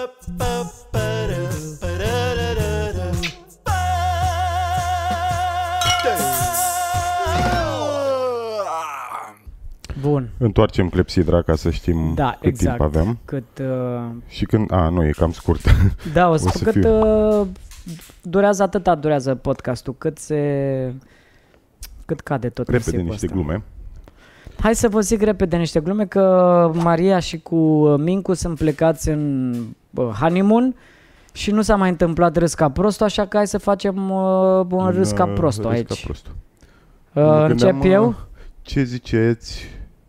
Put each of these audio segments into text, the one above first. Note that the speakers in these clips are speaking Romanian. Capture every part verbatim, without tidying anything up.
Bun. Întoarcem clepsidra ca să știm da, cât exact. timp avem. Cât, uh... Și când... A, nu, e cam scurt. Da, o, o să să cât uh, durează atâta durează podcastul, cât se... Cât cade tot repede niște ăsta. glume. Hai să vă zic repede niște glume că Maria și cu Mincu sunt plecați în uh, honeymoon și nu s-a mai întâmplat râs ca prostul, așa că hai să facem uh, un râs ca prostul aici. Ca prostul. Uh, încep eu? Uh, ce ziceți?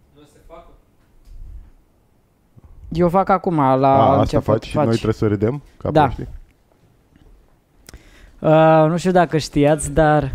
Eu fac acum, la A, început. asta faci și noi trebuie să râdem? Ca da. proștii? Uh, nu știu dacă știați, dar...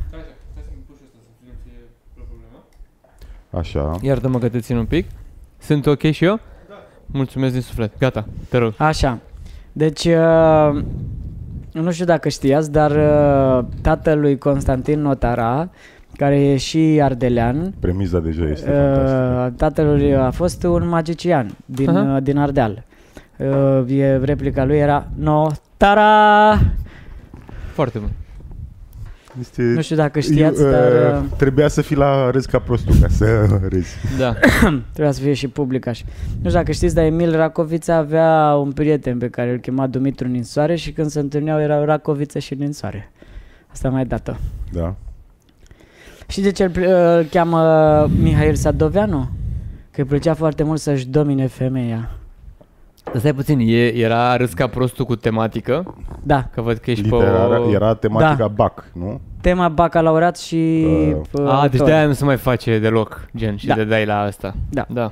Așa. Iartă-mă că te țin un pic. Sunt ok și eu? Da. Mulțumesc din suflet. Gata, te rog. Așa. Deci, uh, nu știu dacă știați, dar uh, tatălui Constantin Notara, care e și ardelean. Premiza deja este uh, fantastică. Tatălui a fost un magician din, uh, din Ardeal. Uh, e, replica lui era Notara. Foarte bun. Este, nu știu dacă știați, eu, dar... Uh, trebuia să fii la râs ca prostul ca să râzi. Da. Trebuia să fie și public așa. Nu știu dacă știți, dar Emil Racovița avea un prieten pe care îl chema Dumitru Ninsoare și când se întâlneau erau Racoviță și Ninsoare. Asta mai dată. Da. Și de ce îl, îl cheamă Mihail Sadoveanu? Că îi plăcea foarte mult să-și domine femeia. Stai puțin, e, era râs ca prostul cu tematică? Da. Că văd că ești Literara, pe... era tematica da. bac, nu? Tema bacalaureat și... Uh. Uh, A, deci de-aia nu se mai face deloc, gen, și da. de dai la asta. Da. Da.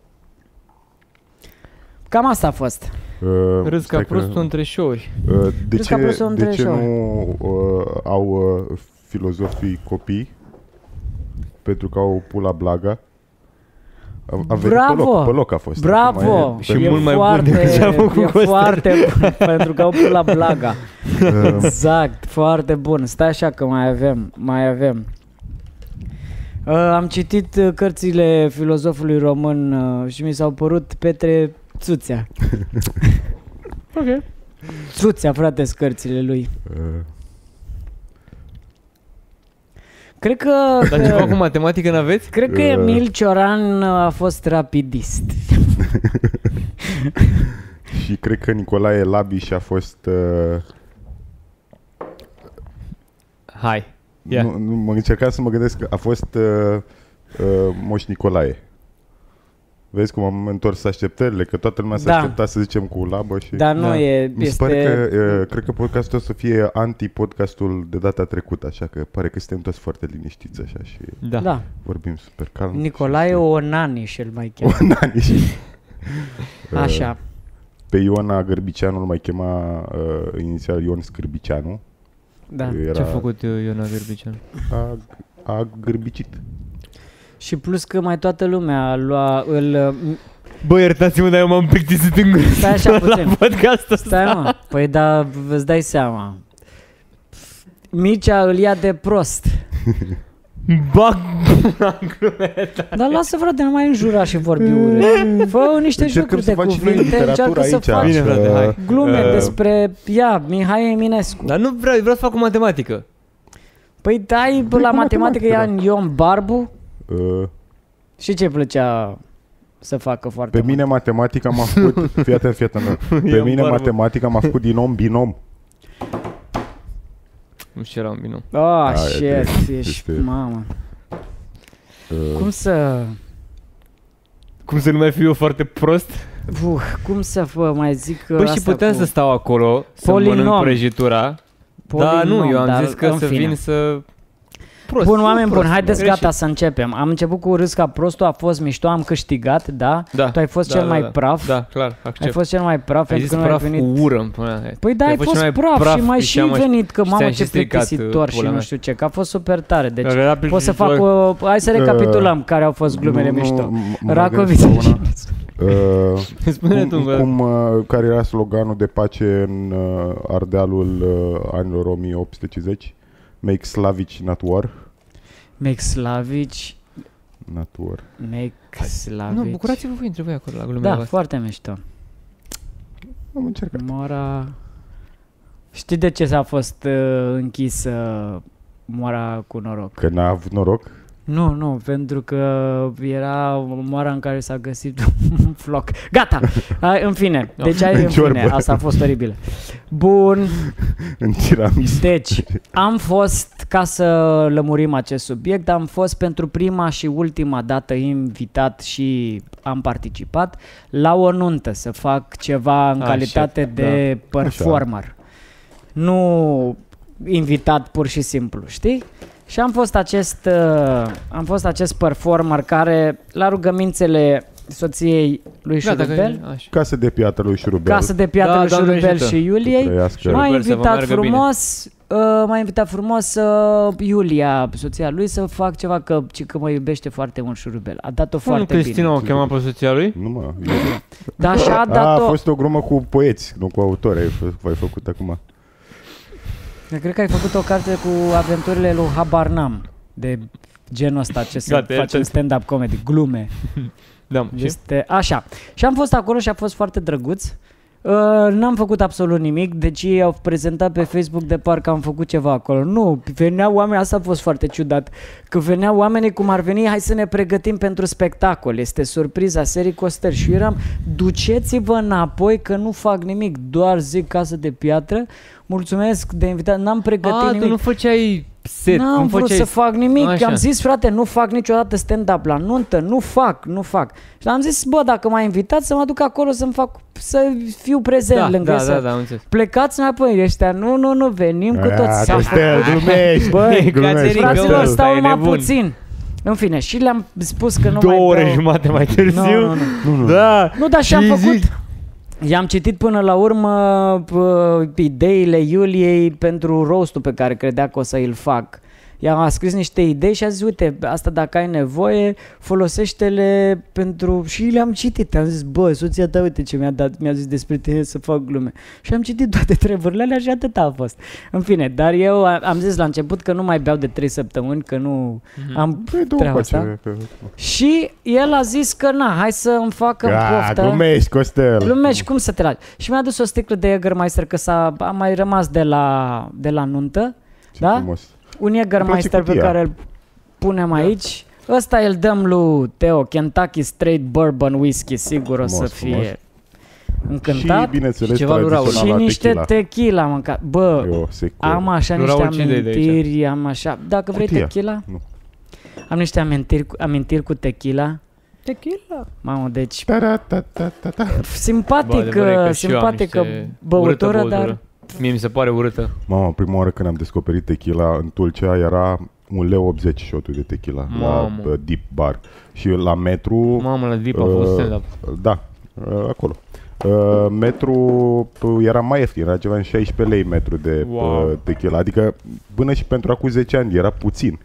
Cam asta a fost. Uh, râs ca prostul că... între show-uri. Uh, de râs ce, ca prostul între de ce show-uri. nu uh, au uh, filozofii copii? Pentru că au pula blaga. A, a venit Bravo! Pe loc, pe loc a fost. Bravo! E, și e mult mai foarte, bun decât ce am făcut e cu foarte bun, pentru că au pus la blaga. Exact, foarte bun. Stai așa că mai avem, mai avem. Uh, am citit uh, cărțile filozofului român uh, și mi s-au părut Petre Țuțea. Ok. Țuțea, frate, cărțile lui. Uh. Cred că... Dar ceva cu matematică n-aveți? Cred că Uh. Emil Cioran a fost rapidist. Și cred că Nicolae Labiș a fost... Uh, Hai. Yeah. nu, nu, mă încercam să mă gândesc că a fost uh, uh, Moș Nicolae. Vezi cum am întors așteptările? Că toată lumea s-a Da. așteptat să zicem cu labă și... Dar nu Da. e... Mi se este... pare că, uh, cred că podcastul o să fie anti-podcastul de data trecută, așa că pare că suntem toți foarte liniștiți așa și Da. Da. vorbim super calm. Nicolae și Onani și-l mai cheamă. Onani. Așa. Pe Iona Gârbicianu îl mai chema uh, inițial Ion Scârbicianu. Da. Era, Ce-a făcut Iona Gârbicianu? A, a gârbicit. Și plus că mai toată lumea lua, îl... Bă, iertați-mă, dar eu m-am plictisit în gură. Stai așa puțin. La podcastul ăsta. Stai, mă. Păi da, îți dai seama. Mircea îl ia de prost. Bag. Dar lasă, frate, nu mai înjura și vorbi urât. Fă niște Încercăm jocuri să de faci și noi cuvinte, literatură încearcă să aici. faci Bine, frate, hai. glume Uh, despre, ia, Mihai Eminescu. Dar nu vreau, vreau să fac o matematică. Păi dai Păi la cu matematică, ia în Ion Barbu. Uh, Și ce plăcea să facă foarte pe mine matematica m-a făcut, fii atent, fii atent, pe Ion mine Barbu. matematica m-a făcut din om binom. Nu știu ce era un binom. Oh, Da, shit, este- ești, este- mamă. Uh, Cum să... Cum să nu mai fiu eu foarte prost? Uh, cum să vă mai zic Bă, și asta puteam cu să stau acolo, să Polinom. mănânc prăjitura. Dar nu, polinom, eu am dar zis că în să fine. vin să... Prost, Bun, nu oameni prost, buni, haideți greșit. gata să începem. Am început cu râs ca prostul, a fost mișto, am câștigat, da? Da, Tu ai fost da, cel da, mai da. praf. Da, clar, accept. Ai fost cel mai praf, Ai pentru zis că nu ai praf venit. cu ură în până mea. Păi da, ai fost cel mai praf, și mai și și-am- venit, că și mamă ți-am ce și stricat, plictisitor uh, și pula nu mea. știu ce, că a fost super tare. Deci Era pot să fac plictisitor. o... Hai să recapitulăm care au fost glumele nu, mișto. nu, mă Racoviță gândesc și... la una. Uh, Spune tu, cum, bă. cum, uh, care era sloganul de pace în uh, Ardealul uh, anilor o mie opt sute cincizeci? Make Slavici not war. Make Slavici... Not war. Make Slavici... Nu, bucurați-vă voi între voi acolo la glumele Da, voastre. foarte mișto. Am încercat. Moara... Știi de ce s-a fost uh, închisă moara cu noroc? Că n-a avut noroc? Nu, nu, pentru că era moara în care s-a găsit un floc. Gata! Hai, în fine, deci ai, în fine, asta a fost oribil. Bun. În tiramis. Deci, am fost, ca să lămurim acest subiect, am fost pentru prima și ultima dată invitat și am participat la o nuntă să fac ceva în A, calitate șef, de da. performer. Așa. Nu invitat pur și simplu, știi? Și am fost acest, uh, am fost acest performer care, la rugămințele soției lui Gata, Șurubel, că- așa. Casă de piatră lui Șurubel. casă de piatră Da, lui Doamne Șurubel ajută. și Iuliei, Trăiască. m-a Șurubel să vă invitat meargă frumos, uh, m-a invitat frumos uh, Iulia, soția lui, să fac ceva, că, că mă iubește foarte mult Șurubel. A dat-o Nu, foarte Cristina bine. o chema pe soția lui? Nu mă. Dar și-a A, a dat-o... fost o glumă cu poeți, nu cu autori. Ai, f- ai făcut acum. Eu cred că ai făcut o carte cu aventurile lui Habar N-am, de genul ăsta, ce să Gata, facem ia-ți- stand-up comedy, glume. Da, și? Este așa. Și am fost acolo și a fost foarte drăguț. Uh, n-am făcut absolut nimic, deci ei au prezentat pe Facebook de parcă am făcut ceva acolo. Nu, veneau oameni, asta a fost foarte ciudat, că veneau oamenii cum ar veni, hai să ne pregătim pentru spectacol, este surpriza serii Costări. Și eu eram, duceți-vă înapoi că nu fac nimic, doar zic Casă de Piatră, mulțumesc de invitat, n-am pregătit A, nimic. tu nu făceai set, N-am nu vrut făceai... să fac nimic, Așa. am zis frate, nu fac niciodată stand-up la nuntă, nu fac, nu fac. Și am zis, bă, dacă m-ai invitat să mă duc acolo să-mi fac, să fiu prezent Da, lângă da, să... da, da, am înțeles. Plecați înapoi ăștia, nu, nu, nu, venim cu A, toți. Costel, glumești, Băi, glumești, Cațerică, fraților, Costel. stau e numai nebun. puțin. În fine, și le-am spus că nu Două mai ore beau. jumate mai târziu. Nu, nu, nu. Nu, nu. Da. Nu, dar și-am Și făcut... zici- I-am citit până la urmă uh, ideile Iuliei pentru roastul pe care credea că o să îl fac. I-am scris niște idei și a zis, uite, asta dacă ai nevoie, folosește-le pentru... Și le-am citit, am zis, bă, soția ta, uite ce mi-a dat, mi-a zis despre tine să fac glume. Și am citit toate treburile alea și atât a fost. În fine, dar eu am zis la început că nu mai beau de trei săptămâni, că nu am Păi, două treaba pace asta. pe- Și el a zis că na, hai să îmi facă A, poftă. glumești, Costel. Glumești, cum să te lași? Și mi-a dus o sticlă de Jägermeister, că s-a a mai rămas de la, de la nuntă. Ce Da? frumos. Un Jägermeister pe cutia. care îl punem aici. Ăsta îl dăm lui Teo, Kentucky Straight Bourbon Whisky, sigur o să Frumos, fie frumos. încântat. Și, bineînțeles, Și ceva lui Raul. Și tradiționala niște tequila. tequila am mâncat. Bă, Eu, secur. am așa Lui niște Raul, ce idei de aici? amintiri, am așa... Dacă vrei Cutia. tequila? Nu. Am niște amintiri, cu- amintiri cu tequila. Tequila. Mamă, deci Ta-ra-ta-ta-ta-ta. Bă, simpatic, adevărat că și eu am simpatică niște băutură, urâtă dar... Mie mi se pare urâtă. Mama, prima oară când am descoperit tequila în Tulcea era un leu optzeci shotul de tequila la Mamă. uh, Deep Bar. Și la metru... Mamă, la Deep a făcut uh, stand-up. Da, uh, acolo. Uh, metru uh, era mai ieftin, era ceva în șaisprezece lei metru de Wow. uh, tequila. Adică până și pentru acum zece ani era puțin.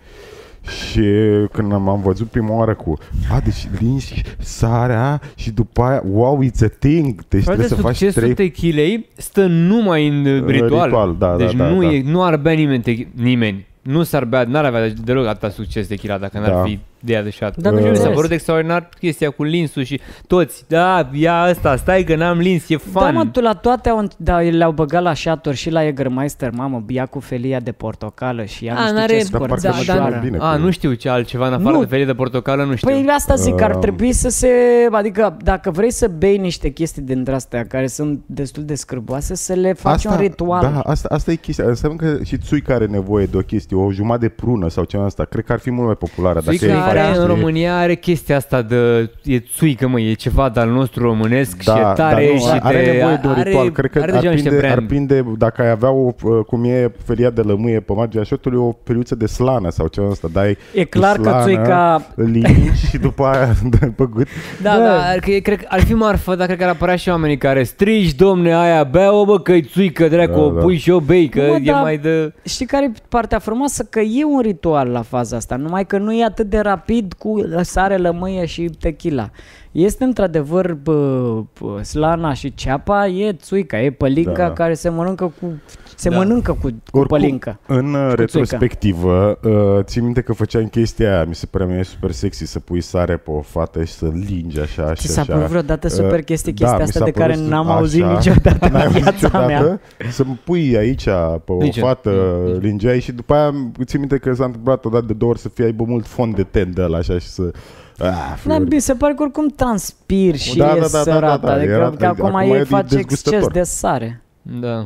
Și când am am văzut prima oară cu a, deci linși sarea și după aia, wow, it's a thing. Deci Frate, trebuie să faci succesul trei tequilei stă numai în uh, ritual. ritual, da, deci da, da, nu, da. E, nu ar bea nimeni, tequi- nimeni. Nu s-ar bea, n-ar avea deloc atâta succes tequila dacă n-ar Da. fi de ea de șat. Da, Mi s-a bineînțeles. părut extraordinar chestia cu linsul și toți, da, ia asta, stai că n-am lins, e fun. Da, mă, tu la toate au, da, le-au băgat la șaturi și la Jägermeister, mamă, ia cu felia de portocală și ia A, nu știu n-are- ce Dar scor, parcă da, mă da, doare da. bine A, cu- nu știu ce altceva în afară Nu. de felie de portocală, nu știu. Păi asta zic, ar Uh. trebui să se... Adică dacă vrei să bei niște chestii dintre astea care sunt destul de scârboase, să le faci un ritual. Da, asta, asta e chestia. Înseamnă că și țuica are nevoie de o chestie, o jumătate de prună sau ceva asta. Cred că ar fi mult mai populară. Dacă Țuica ei are, faci, în știi? România are chestia asta de, e țuică, mă, e ceva de-al nostru românesc Da, și e dar tare nu, și are te, nevoie de un are, ritual. Cred că are ar deja niște prinde, ar brand. prinde, dacă ai avea o, cum e felia de lămâie pe marginea șotului, o periuță de slană sau ceva asta. Dai E clar că slană, țuica... îl lingi și după aia dai pe gât. Da, Bă. da, cred, cred că ar fi marfă, dar cred că ar apărea și oamenii care strigi, domne, aia, bea-o, bă, că-i țuică, dracu, Da, o da. pui și o bei, că Mă, e da. mai de... Știi care e partea frumoasă? Că e un ritual la faza asta, numai că nu e atât de rapid cu sare, lămâie și tequila. Este într-adevăr bă, bă, slana și ceapa, e țuica, e pălinca Da. care se mănâncă cu se Da. mănâncă cu, cu Oricum, pălincă. În uh, retrospectivă, uh, țin minte că făceam chestia aia, mi se părea mie super sexy să pui sare pe o fată și să lingi așa și Ți s-a așa. părut vreodată super Uh, chestie, da, chestia mi asta s-a de care părut n-am așa. auzit niciodată N-ai în auzit viața mea. niciodată? Să-mi pui aici pe o Nici eu. fată, Nici. lingeai și după aia țin minte că s-a întâmplat odată de două ori să fie aibă mult fond de ten de ăla așa și să... Ah, Da, flori. mi se pare că oricum transpir și Da, e da, da, da, sărat, da, da, adică era- că acum, acum ei e face dezgustător. exces de sare. Da.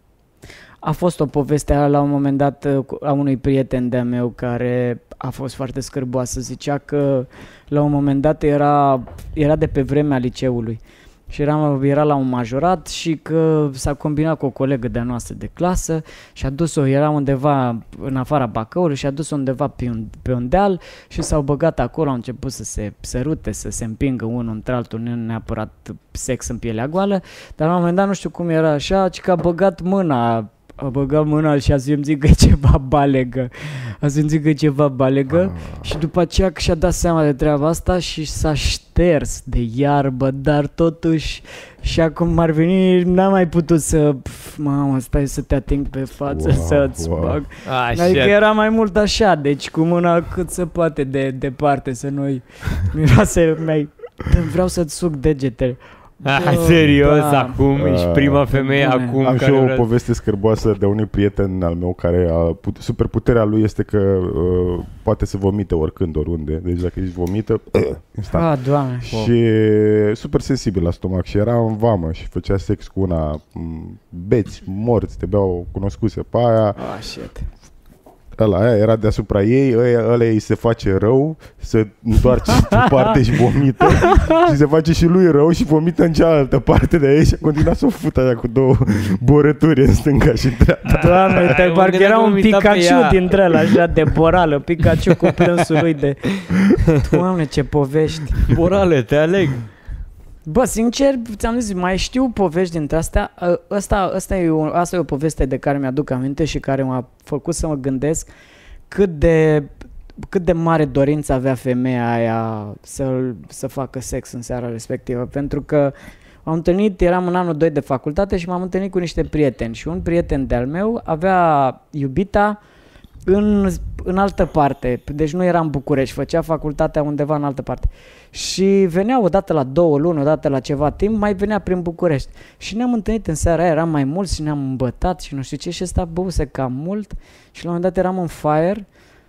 A fost o poveste la un moment dat uh, cu- a unui prieten de-a meu care a fost foarte scârboasă. Zicea că la un moment dat era, era de pe vremea liceului și era, era la un majorat și că s-a combinat cu o colegă de-a noastră de clasă și a dus-o, era undeva în afara Bacăului și a dus-o undeva pe un, pe un deal și s-au băgat acolo, au început să se sărute, să se împingă unul între altul, nu neapărat sex în pielea goală, dar la un moment dat nu știu cum era așa, ci că a băgat mâna a băgat mâna și a simțit că e ceva balegă. A simțit că e ceva balegă și după aceea că și-a dat seama de treaba asta și s-a șters de iarbă, dar totuși și acum ar veni, n-a mai putut să, pf, mamă, stai să te ating pe față, Wow, să-ți wow. bag. Așa. Adică era mai mult așa, deci cu mâna cât se poate de departe să nu-i miroase mai... Vreau să-ți suc degetele. Ah, Bă, serios, da. acum Ah, ești prima femeie bune. acum Am și care eu o vrea... poveste scârboasă de unui prieten al meu care a put, superputerea lui este că uh, poate să vomite oricând, oriunde. Deci dacă ești vomită, instant. Ah, Doamne. Și super sensibil la stomac și era în vamă și făcea sex cu una m, beți, morți, te beau cunoscuse pe aia, Ah, shit. ăla, aia era deasupra ei, ăia, ăla ei se face rău, se întoarce într-o parte și vomită și se face și lui rău și vomită în cealaltă parte de ei și a continuat să o fută aia cu două borături în stânga și în dreapta. Doamne, te Mă parcă gândeam era că un mă uitam pe Pikachu ea. dintre ăla, așa de borală, Pikachu cu plânsul lui de... Doamne, ce povești. Morale, te aleg. Bă, sincer, ți-am zis, mai știu povești dintre astea. Ă, Ăsta, ăsta e o, asta e o poveste de care mi-aduc aminte și care m-a făcut să mă gândesc cât de, cât de mare dorință avea femeia aia să, să facă sex în seara respectivă. Pentru că am întâlnit, eram în anul doi de facultate și m-am întâlnit cu niște prieteni și un prieten de-al meu avea iubita în, în altă parte, deci nu era în București, făcea facultatea undeva în altă parte. Și venea odată la două luni, odată la ceva timp, mai venea prin București. Și ne-am întâlnit în seara aia, eram mai mulți și ne-am îmbătat și nu știu ce și ăsta băuse cam mult și la un moment dat eram în fire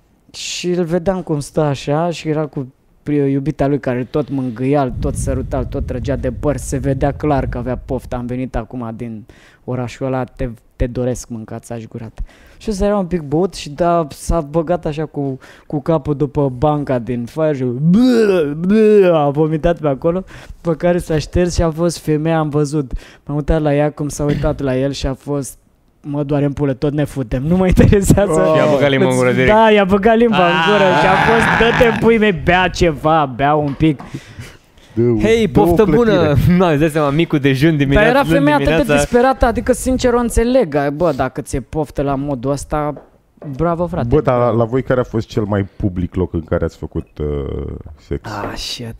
și îl vedeam cum stă așa și era cu iubita lui care tot mângâia, tot săruta, tot trăgea de păr, se vedea clar că avea poftă. Am venit acum din orașul ăla, te, te doresc, mâncați aș gurat. Și ăsta era un pic băut și da, s-a băgat așa cu, cu capul după banca din fire și bă, bă, a vomitat pe acolo, pe care s-a șters și a fost femeia, am văzut. M-am uitat la ea cum s-a uitat la el și a fost mă doare în pulă, tot ne futem, nu mă interesează. Și i-a băgat limba în gură direct. Da, i-a băgat limba în gură și a fost, dă-te pui mei, bea ceva, bea un pic. Dă- Hei, dă o poftă clătire. bună! Nu, îți dai seama, micul dejun dimineața. Dar era luni femeia atât de dimineața. disperată, adică sincer o înțeleg. Bă, dacă ți-e poftă la modul ăsta, bravo frate. Bă, dar la, la voi care a fost cel mai public loc în care ați făcut uh, sex? Ah, shit.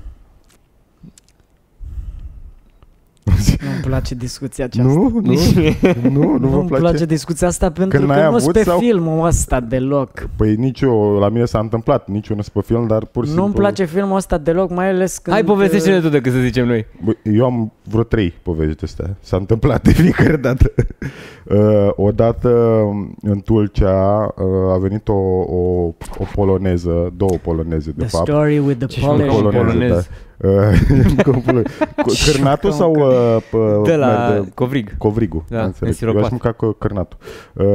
Nu-mi place discuția aceasta. Nu, nu, nu, nu vă Nu-mi place? place discuția asta pentru Când că n-ai nu sunt avut pe sau- filmul ăsta deloc. Păi nici eu, la mine s-a întâmplat, nici eu nu sunt pe film, dar pur și simplu... Nu-mi place filmul ăsta deloc, mai ales când... Hai, povestește-ne tu decât să zicem noi. Bă, eu am vreo trei povești de astea. S-a întâmplat de fiecare dată. Uh, odată în Tulcea uh, a venit o, o, o poloneză, două poloneze de The fapt. story with Ce the știu, Polish. polonez. poloneză, da. Uh, Cârnatul sau uh, p- De la merde, Covrig. Covrigu? Da, am înțeles. Eu însiropat. aș mânca cu cârnatul. Uh,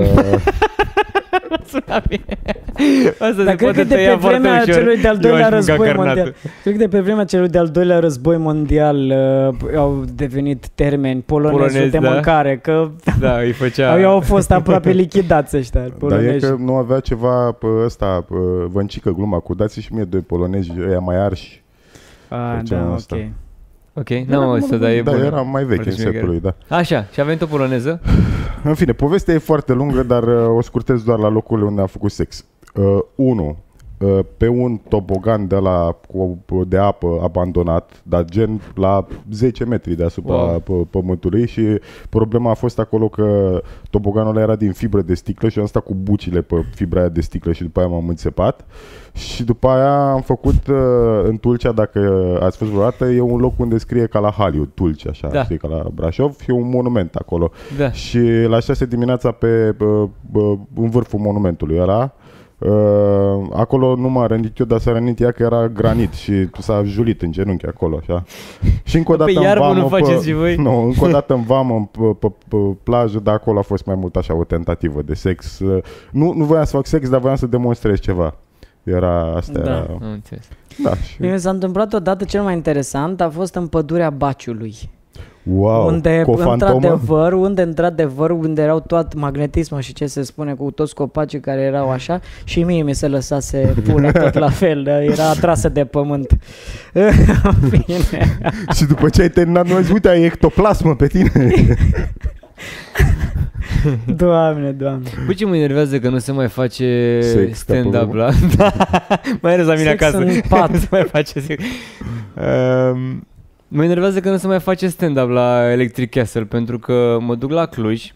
Suna bine. Asta Dar se cred că poate de tăia pe foarte vremea ușor. celui de-al Eu doilea aș mânca război carnatul. mondial. Cred că de pe vremea celui de-al doilea război mondial uh, au devenit termeni polonezul Polonez, de da. mâncare, că Da, îi făcea... au, au fost aproape lichidați ăștia dar e polonezi. că nu avea ceva pe ăsta, pe vâncică gluma cu dați și mie doi polonezi, ăia mai arși. Ah, făceam da, asta. ok. Ok, n-am auzit-o, dar e Da, bună. era mai vechi în Foarte secolul lui, da. Așa, și a venit o poloneză. În fine, povestea e foarte lungă, dar uh, o scurtez doar la locurile unde am făcut sex. Uh, unu. pe un tobogan de la de apă abandonat, dar gen la zece metri deasupra wow. pământului și problema a fost acolo că toboganul ăla era din fibră de sticlă și eu am stat cu bucile pe fibra aia de sticlă și după aia m-am înțepat și după aia am făcut în Tulcea, dacă ați fost vreodată, e un loc unde scrie ca la Hollywood, Tulcea, așa, da. Știi, ca la Brașov, e un monument acolo da. Și la șase dimineața pe, în vârful monumentului ăla, Uh, acolo nu m-a rănit eu, dar s-a rănit ea că era granit și s-a julit în genunchi acolo, așa. Și încă o dată pe iarbă nu faceți pe, și voi? Nu, încă o dată în vamă, pe, pe, pe plajă, dar acolo a fost mai mult așa o tentativă de sex. Uh, nu, nu voiam să fac sex, dar voiam să demonstrez ceva. Era asta. Da. Era... Da, și... Mi s-a întâmplat odată cel mai interesant, a fost în pădurea Baciului. Wow, unde, cu o fantomă? într-adevăr, unde într-adevăr, unde erau tot magnetismul și ce se spune cu toți copacii care erau așa și mie mi se lăsase pune tot la fel, era atrasă de pământ. Bine. Și după ce ai terminat, nu zici, uite, ai ectoplasmă pe tine. Doamne, doamne. Păi ce mă enervează că nu se mai face sex stand-up la... Da. Mai ales la mine sex acasă. În pat. mai face sex. Um, mă enervează că nu se mai face stand-up la Electric Castle, pentru că mă duc la Cluj,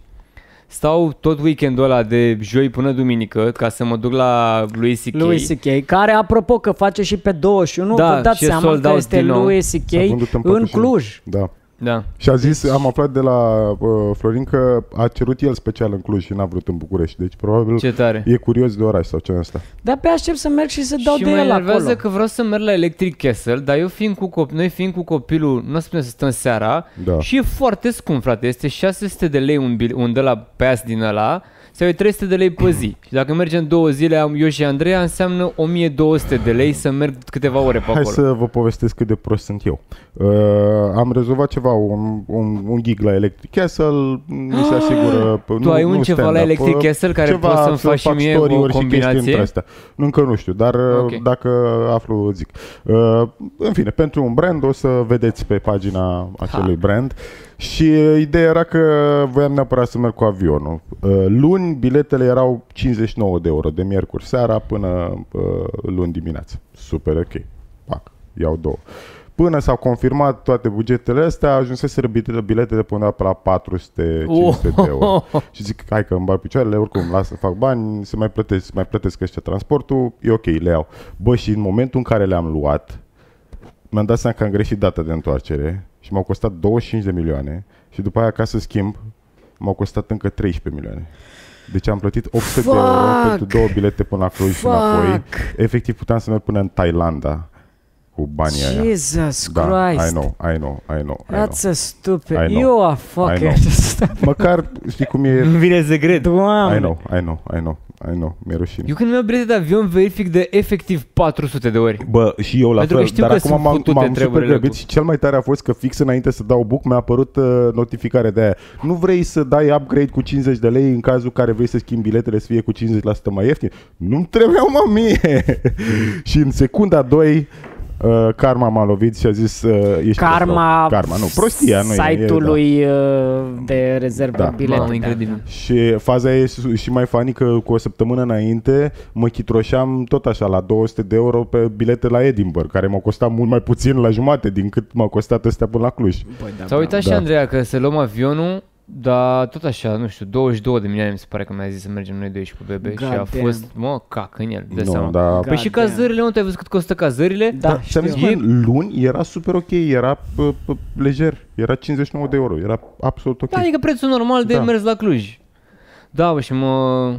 stau tot weekendul ăla de joi până duminică ca să mă duc la Louis C K. Louis C K, care apropo că face și pe douăzeci și unu, da, vă dați seama că este Louis C K în, în Cluj. Da. Da. Și a zis, am aflat de la uh, Florin că a cerut el special în Cluj și n-a vrut în București. Deci probabil ce tare. E curios de oraș sau ce ăsta. Dar pe aștept să merg și să dau și de el acolo. Și mă enervează că vreau să merg la Electric Castle, dar eu fiind cu copil, noi fiind cu copilul, nu o să putem să stăm seara da. Și e foarte scump, frate. Este șase sute de lei un, bil, un de la pass din ăla sau e trei sute de lei pe zi. Și dacă mergem două zile, am eu și Andreea, înseamnă o mie două sute de lei să merg câteva ore pe acolo. Hai să vă povestesc cât de prost sunt eu. Uh, am rezolvat ceva, un, un, un gig la Electric Castle, mi se asigură... Tu nu, ai un nu ceva la Electric Castle care ceva, poți să-mi faci și mie o combinație? Încă nu știu, dar okay. Dacă aflu, zic. Uh, în fine, pentru un brand o să vedeți pe pagina acelui ha. brand. Și ideea era că voiam neapărat să merg cu avionul. Luni biletele erau cincizeci și nouă de euro de miercuri seara până luni dimineața. Super ok. Pac, iau două. Până s-au confirmat toate bugetele astea, ajunseseră biletele până pe la patru sute cinci sute de euro. Și zic, hai că îmi bag picioarele, oricum las să fac bani, să mai plătesc, mai plătesc ăștia transportul, e ok, le iau. Bă, și în momentul în care le-am luat, mi-am dat seama că am greșit data de întoarcere și m-au costat douăzeci și cinci de milioane și după aia, ca să schimb, m-au costat încă treisprezece milioane. Deci am plătit opt sute de euro pentru două bilete până la Cluj și înapoi. Efectiv puteam să merg până în Thailanda cu banii aia. Jesus da, Christ. I know, I know, I know. I That's know. a stupid. I know. You are fucking... Măcar, știi cum e... Îmi vine să cred. Doamne. I know, I know, I know. I know, mi-e rușine. Eu când mi-am bilete de avion verific de efectiv patru sute de ori. Bă, și eu la Pentru fel, că știu dar că acum m-am, m-am super grăbit cu... și cel mai tare a fost că fix înainte să dau book mi-a apărut uh, notificare de aia. Nu vrei să dai upgrade cu cincizeci de lei în cazul care vrei să schimbi biletele să fie cu cincizeci la sută mai ieftin? Nu-mi trebuiau, mă, mie! Și în secunda doi Uh, Karma m-a lovit și a zis uh, ești Karma, Karma, nu, prostia, nu site-ului e, da. de rezervă da. bilete. Mamă, incredibil. Și faza e și mai funny că cu o săptămână înainte mă chitroșeam tot așa la două sute de euro pe bilete la Edinburgh, care m-au costat mult mai puțin la jumate din cât m-au costat astea până la Cluj. Păi, da, S-a uitat da. și Andreea că să luăm avionul, dar tot așa, nu știu, douăzeci și două de milioane mi se pare că mi-a zis să mergem noi doi și cu bebe. God și a damn. fost, mă, cac în el, de nu, seama. Da. Păi și cazările, nu te-ai văzut cât costă cazările? Da, ți-am zis, bă, luni era super ok, era p- p- lejer, era cincizeci și nouă de euro, era absolut ok. Da, adică prețul normal de da. mers la Cluj. Da, bă, și mă...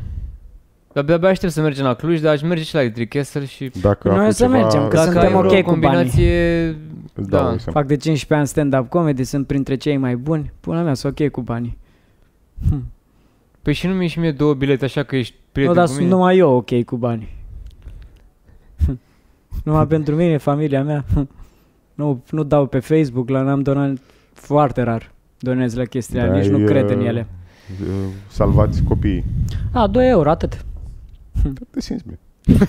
Abia aștept să mergem la Cluj, dar aș merge și la Electric Castle și... Dacă noi o să ceva... mergem, că dacă suntem ok o cu combinație... banii. Da. Fac de cincisprezece ani stand-up comedy, sunt printre cei mai buni. Până mea, sunt ok cu banii. Hm. Păi și nu mi-e și mie două bilete, așa că ești prieten nu, dar cu mine? sunt numai eu ok cu banii. Numai pentru mine, familia mea. Nu, nu dau pe Facebook, la n-am donat foarte rar. Donez la chestia, da, nici nu e, cred în ele. Uh, salvați copiii. A, doi euro, atât. Te simți bine.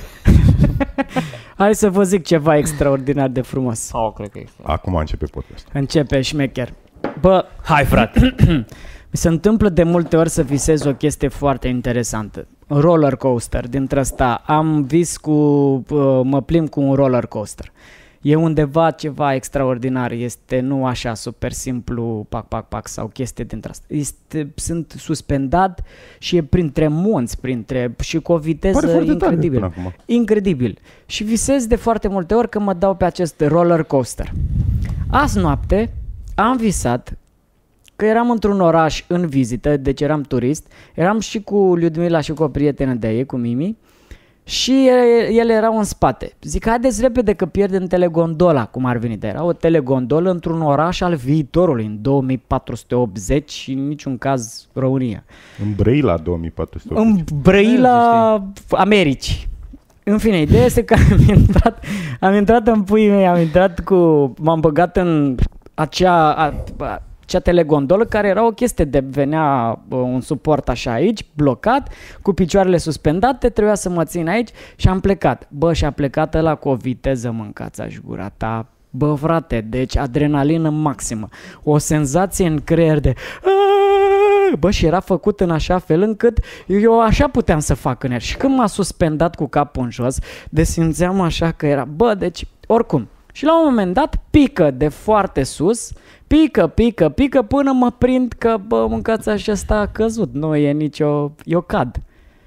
Hai să vă zic ceva extraordinar de frumos. Oh, cred că este. Acum începe podcastul. Începe șmecher. Bă, hai frate. mi se întâmplă de multe ori să visez o chestie foarte interesantă. roller coaster dintre ăsta. Am vis cu, uh, mă plimb cu un roller coaster. E undeva ceva extraordinar, este nu așa super simplu, pac, pac, pac, sau chestie dintre asta. Este, sunt suspendat și e printre munți, printre, și cu o viteză incredibil. Incredibil. Și visez de foarte multe ori că mă dau pe acest roller coaster. Azi noapte am visat că eram într-un oraș în vizită, deci eram turist, eram și cu Людмила și cu o prietenă de ei, cu Mimi, și ele erau în spate. Zic, haideți repede că pierdem telegondola, cum ar veni. Dar era o telegondolă într-un oraș al viitorului, în două mii patru sute optzeci și în niciun caz România. În Brăila două mii patru sute optzeci. În Brăila Americi. În fine, ideea este că am intrat, am intrat în puii mei, am intrat cu, m-am băgat în acea... A, a, cea telegondolă care era o chestie de venea uh, un suport așa aici, blocat, cu picioarele suspendate, trebuia să mă țin aici și am plecat. Bă, și a plecat ăla cu o viteză, mâncați-aș gura ta. Bă, frate, deci adrenalină maximă. O senzație în creier de... Bă, și era făcut în așa fel încât eu așa puteam să fac în el. Și când m-a suspendat cu capul în jos, de simțeam așa că era... Bă, deci, oricum. Și la un moment dat pică de foarte sus, pică, pică, pică până mă prind că, bă, mâncați așa, ăsta a căzut, nu e nicio, eu cad.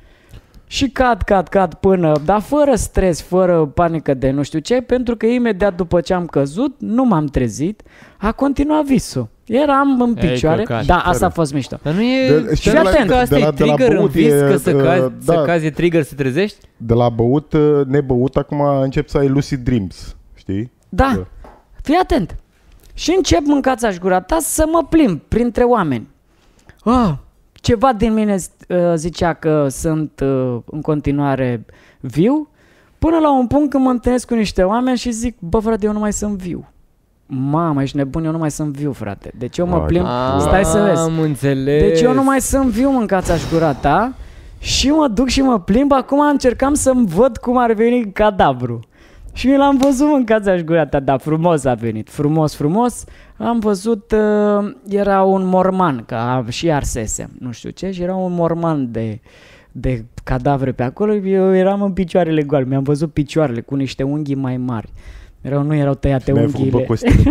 Și cad, cad, cad până, dar fără stres, fără panică de nu știu ce, pentru că imediat după ce am căzut, nu m-am trezit, a continuat visul. Eram în picioare, da, asta a fost mișto. Dar nu e, de, știi că asta e trigger în vis, că să cazi, da, să cazi e trigger să trezești? De la băut, nebăut, acum încep să ai lucid dreams, știi? Da, da. Fii atent. Și încep, mâncați-aș gura ta, să mă plimb printre oameni. Oh, ceva din mine uh, zicea că sunt uh, în continuare viu, până la un punct când mă întâlnesc cu niște oameni și zic, bă, frate, eu nu mai sunt viu. Mamă, ești nebun, eu nu mai sunt viu, frate. Deci eu mă plimb, a, stai să vezi. Am înțeles. Deci eu nu mai sunt viu, mâncați-aș gura ta, și mă duc și mă plimb. Acum încercam să-mi văd cum ar veni cadavru. Și mi l-am văzut, mâncați-aș gura ta, dar frumos a venit, frumos, frumos. Am văzut, uh, era un morman, ca și arsesem, nu știu ce, și era un morman de, de cadavre pe acolo. Eu eram în picioarele goale, mi-am văzut picioarele cu niște unghii mai mari. Erau, nu erau tăiate unghiile.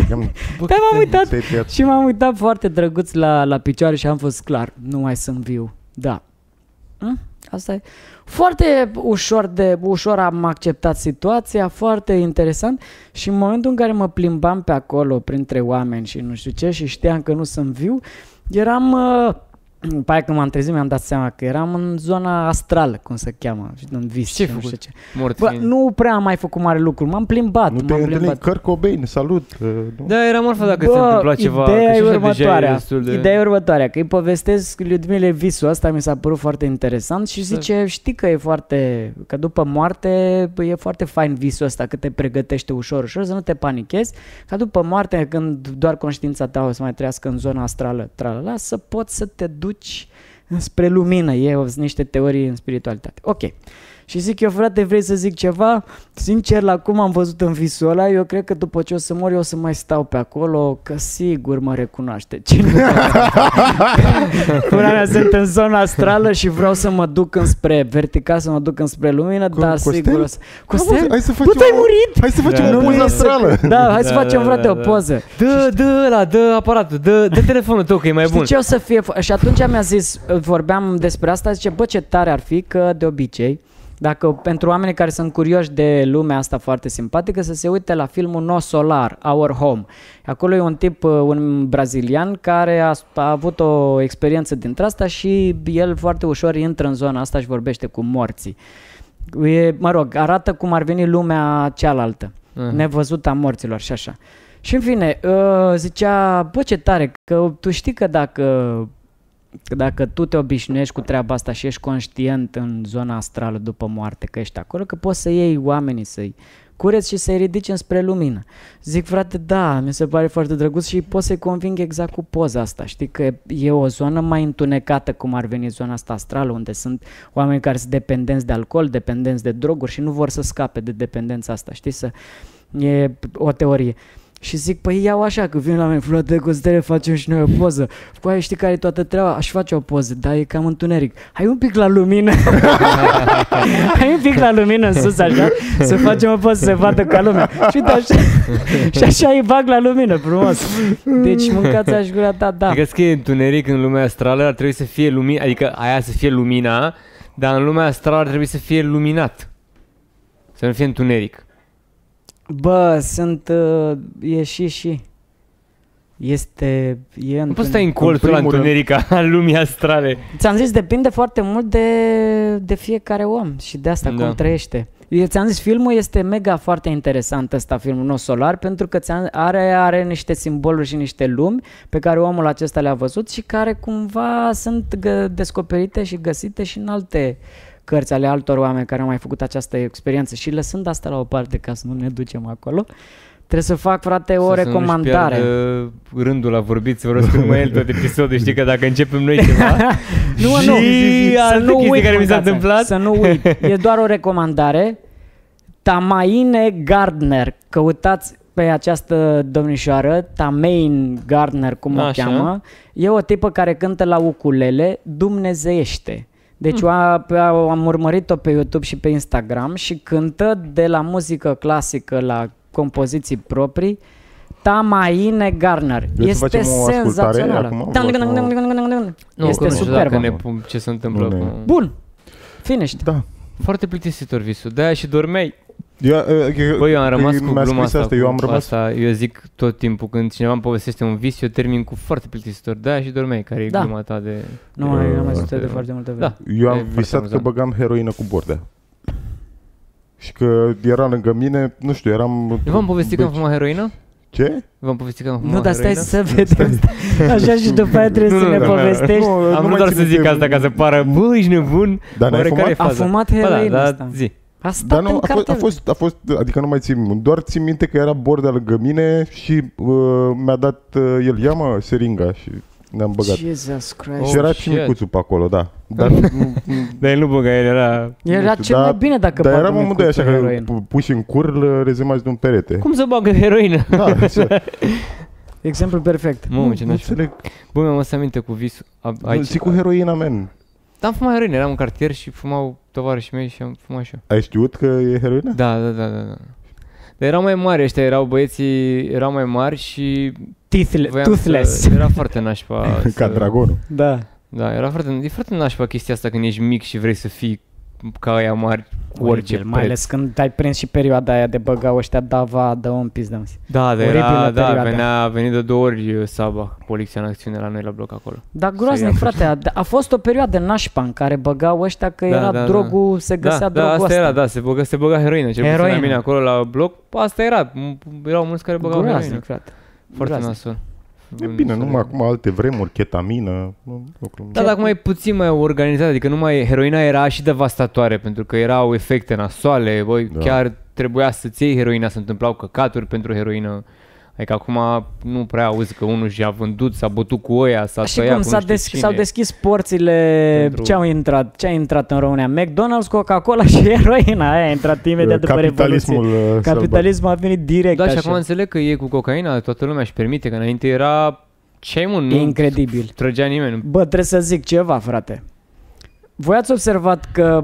Dar m-am uitat și m-am uitat foarte drăguț la, la picioare și am fost clar, nu mai sunt viu. Da. Hm? Asta e. Foarte ușor, de, ușor am acceptat situația, foarte interesant, și în momentul în care mă plimbam pe acolo printre oameni și nu știu ce și știam că nu sunt viu, eram... Uh, După aia când m-am trezit mi-am dat seama că eram în zona astrală, cum se cheamă, în vis. Ce nu știu ce. Bă, nu prea am mai făcut mare lucru, m-am plimbat. Nu te-ai întâlnit Kurt Cobain, salut. Uh, da, era morfa dacă se întâmpla ceva. Ideea e următoarea, de... ideea e următoarea, că îi povestesc Людмиле visul ăsta, mi s-a părut foarte interesant și zice, știi că e foarte, că după moarte e foarte fain visul ăsta, că te pregătește ușor, ușor, să nu te panichezi, ca după moarte, când doar conștiința ta o să mai trăiască în zona astrală, tralala, să poți să te duci spre lumină. E niște teorii în spiritualitate. Ok. Și zic eu, frate, vrei să zic ceva? Sincer, la cum am văzut în visul ăla, eu cred că după ce o să mor, eu o să mai stau pe acolo, că sigur mă recunoaște. Până mea sunt în zona astrală și vreau să mă duc înspre vertical, să mă duc înspre lumină, Cu, dar Costel? sigur o să... Costel? Hai să facem Bă, tu ai murit? Hai să facem da, o poză astrală. Da, hai să da, facem, da, frate, da, o da. poză. Dă, dă ăla, dă aparatul, dă, dă telefonul tău că e mai Știi bun. ce o să fie? Și atunci mi-a zis, vorbeam despre asta, zice, bă, ce tare ar fi că de obicei, dacă pentru oamenii care sunt curioși de lumea asta foarte simpatică, să se uite la filmul No Solar, Our Home. Acolo e un tip, un brazilian, care a, a avut o experiență dintre asta și el foarte ușor intră în zona asta și vorbește cu morții. E, mă rog, arată cum ar veni lumea cealaltă, uh-huh. nevăzută a morților și așa. Și în fine, uh, zicea, bă, ce tare, că tu știi că dacă... că dacă tu te obișnuiești cu treaba asta și ești conștient în zona astrală după moarte că ești acolo, că poți să iei oamenii, să-i cureți și să-i ridici înspre lumină. Zic, frate, da, mi se pare foarte drăguț și pot să-i conving exact cu poza asta. Știi că e o zonă mai întunecată, cum ar veni zona asta astrală, unde sunt oameni care sunt dependenți de alcool, dependenți de droguri și nu vor să scape de dependența asta, știi, să... E o teorie. Și zic, păi iau așa, că vin la mine, frate, Costele, facem și noi o poză. Cu aia știi care e toată treaba? Aș face o poză, dar e cam întuneric. Hai un pic la lumină. Hai un pic la lumină în sus, așa, să facem o poză, să se vadă ca lumea. Și uite așa, și așa îi bag la lumină, frumos. Deci mâncați aș gura ta, da. Adică că e întuneric în lumea astrală, ar trebui să fie lumina, adică aia să fie lumina, dar în lumea astrală ar trebui să fie luminat. Să nu fie întuneric. Bă, sunt, uh, e și și. Este, e Nu poți stai în colțul la întuneric al lumii astrale. Ți-am zis, depinde foarte mult de, de fiecare om și de asta, da. Cum trăiește. Eu ți-am zis, filmul este mega foarte interesant ăsta, filmul nou solar, pentru că are, are niște simboluri și niște lumi pe care omul acesta le-a văzut și care cumva sunt gă- descoperite și găsite și în alte cărți ale altor oameni care au mai făcut această experiență. Și lăsând asta la o parte ca să nu ne ducem acolo, trebuie să fac, frate, o să recomandare. Să nu-și pierdă rândul la vorbit, să vorbesc numai el tot episodul, știi că dacă începem noi ceva nu, și nu, alte să nu chestii uit, care mi s-a mâncați, întâmplat. Să nu uit, e doar o recomandare. Tamaine Gardner, căutați pe această domnișoară, Tamaine Gardner, cum Așa. o cheamă, e o tipă care cântă la ukulele dumnezeiește. Deci hmm. a, a, am urmărit-o pe YouTube și pe Instagram și cântă de la muzică clasică la compoziții proprii. Tamaine Gardner. Eu este senzațională. Nu, este superbă. Ce se întâmplă cu... Bun. Finished. Da. Foarte plictisitor visul. De-aia și dormeai. Eu, Băi, eu am rămas cu gluma asta, asta, eu am rămas... asta. Eu zic tot timpul când cineva îmi povestește un vis, eu termin cu foarte plictisitor. De-aia și dormeai, care e da. gluma ta de... Nu, mai am mai zis de foarte multă vreme. Da. Eu am visat că băgam heroină cu Bordea. Și că era lângă mine, nu știu, eram... Eu v-am povestit că am fumat heroină? Ce? V-am povestit că am fumat Nu, dar stai heroină? să vedem. Așa și după aia trebuie Nu, să nu, ne da, povestești. Nu, Am nu vrut doar să zic asta ca să pară, bă, ești nebun. Dar n-ai fumat? A fumat heroină da, asta. zi. A stat Dar nu, în a fost, a, fost, a fost, adică nu mai țin, doar țin minte că era Bordea lângă mine și uh, mi-a dat uh, el, ia mă, seringa și ne-am băgat. Jesus Christ. Și era Oh, și shit. micuțul pe acolo, da. Dar, nu, Dar el nu băga, el era... Era știu, cel dar- mai bine dacă dar bagă eram amândoi micuțul așa, că heroină. pu- puși în cur, rezemați de un perete. Cum să bagă heroină? Da, așa. Exemplu perfect. Mamă, ce nu nașpa. înțeleg. Bă, mi-am adus aminte cu visul. A- Aici. Zic cu heroina, man. Da, am fumat heroină, eram în cartier și fumau tovarășii mei și am fumat și eu. Ai știut că e heroina? Da, da, da, da, da. Dar erau mai mari ăștia, erau băieții, erau mai mari și Teethle- voiam Toothless. să, era foarte nașpa. Ca să, dragonul. Da. Da, era foarte, e foarte nașpa chestia asta când ești mic și vrei să fii ca aia mari cu orice Oribil, mai ales când ai prins și perioada aia de băgau ăștia dava, dă un pis de măsi. Da, dar Oribilă era, da, perioadă. venea, a venit de două ori Saba, poliția în acțiune la noi la bloc acolo. Dar Să groaznic, ia frate, a, a fost o perioadă nașpa în care băgau ăștia că Da, era da, da. drogul, se găsea Da, da, drogul asta ăsta. era, da, se băga, se băga heroină, cel puțin la Heroină. mine acolo la bloc, asta era, m- erau mulți care băgau heroină. Groaznic, frate. Foarte Groaznic. nasol. E bine, numai acum alte vremuri, ketamină. nu- lucruri- Da, dar acum e puțin mai organizat, adică numai heroina era și devastatoare, pentru că erau efecte nasoale, băi, Da. chiar trebuia să-ți iei heroina, se întâmplau căcaturi pentru heroină. Adică acum nu prea auzi că unul și-a vândut, s-a bătut cu oia, s-a Și tăiat cum cu s-a nu știu des- cine. s-au deschis porțile, Pentru- ce au intrat, ce a intrat în România? McDonald's, Coca-Cola și heroina aia a intrat imediat după Capitalismul, Revoluție. uh, Capitalismul a venit direct Da, și așa. acum înțeleg că e cu cocaina, toată lumea își permite, că înainte era ce ai mă, nu Incredibil. trăgea nimeni. Bă, trebuie să zic ceva, frate. Voi ați observat că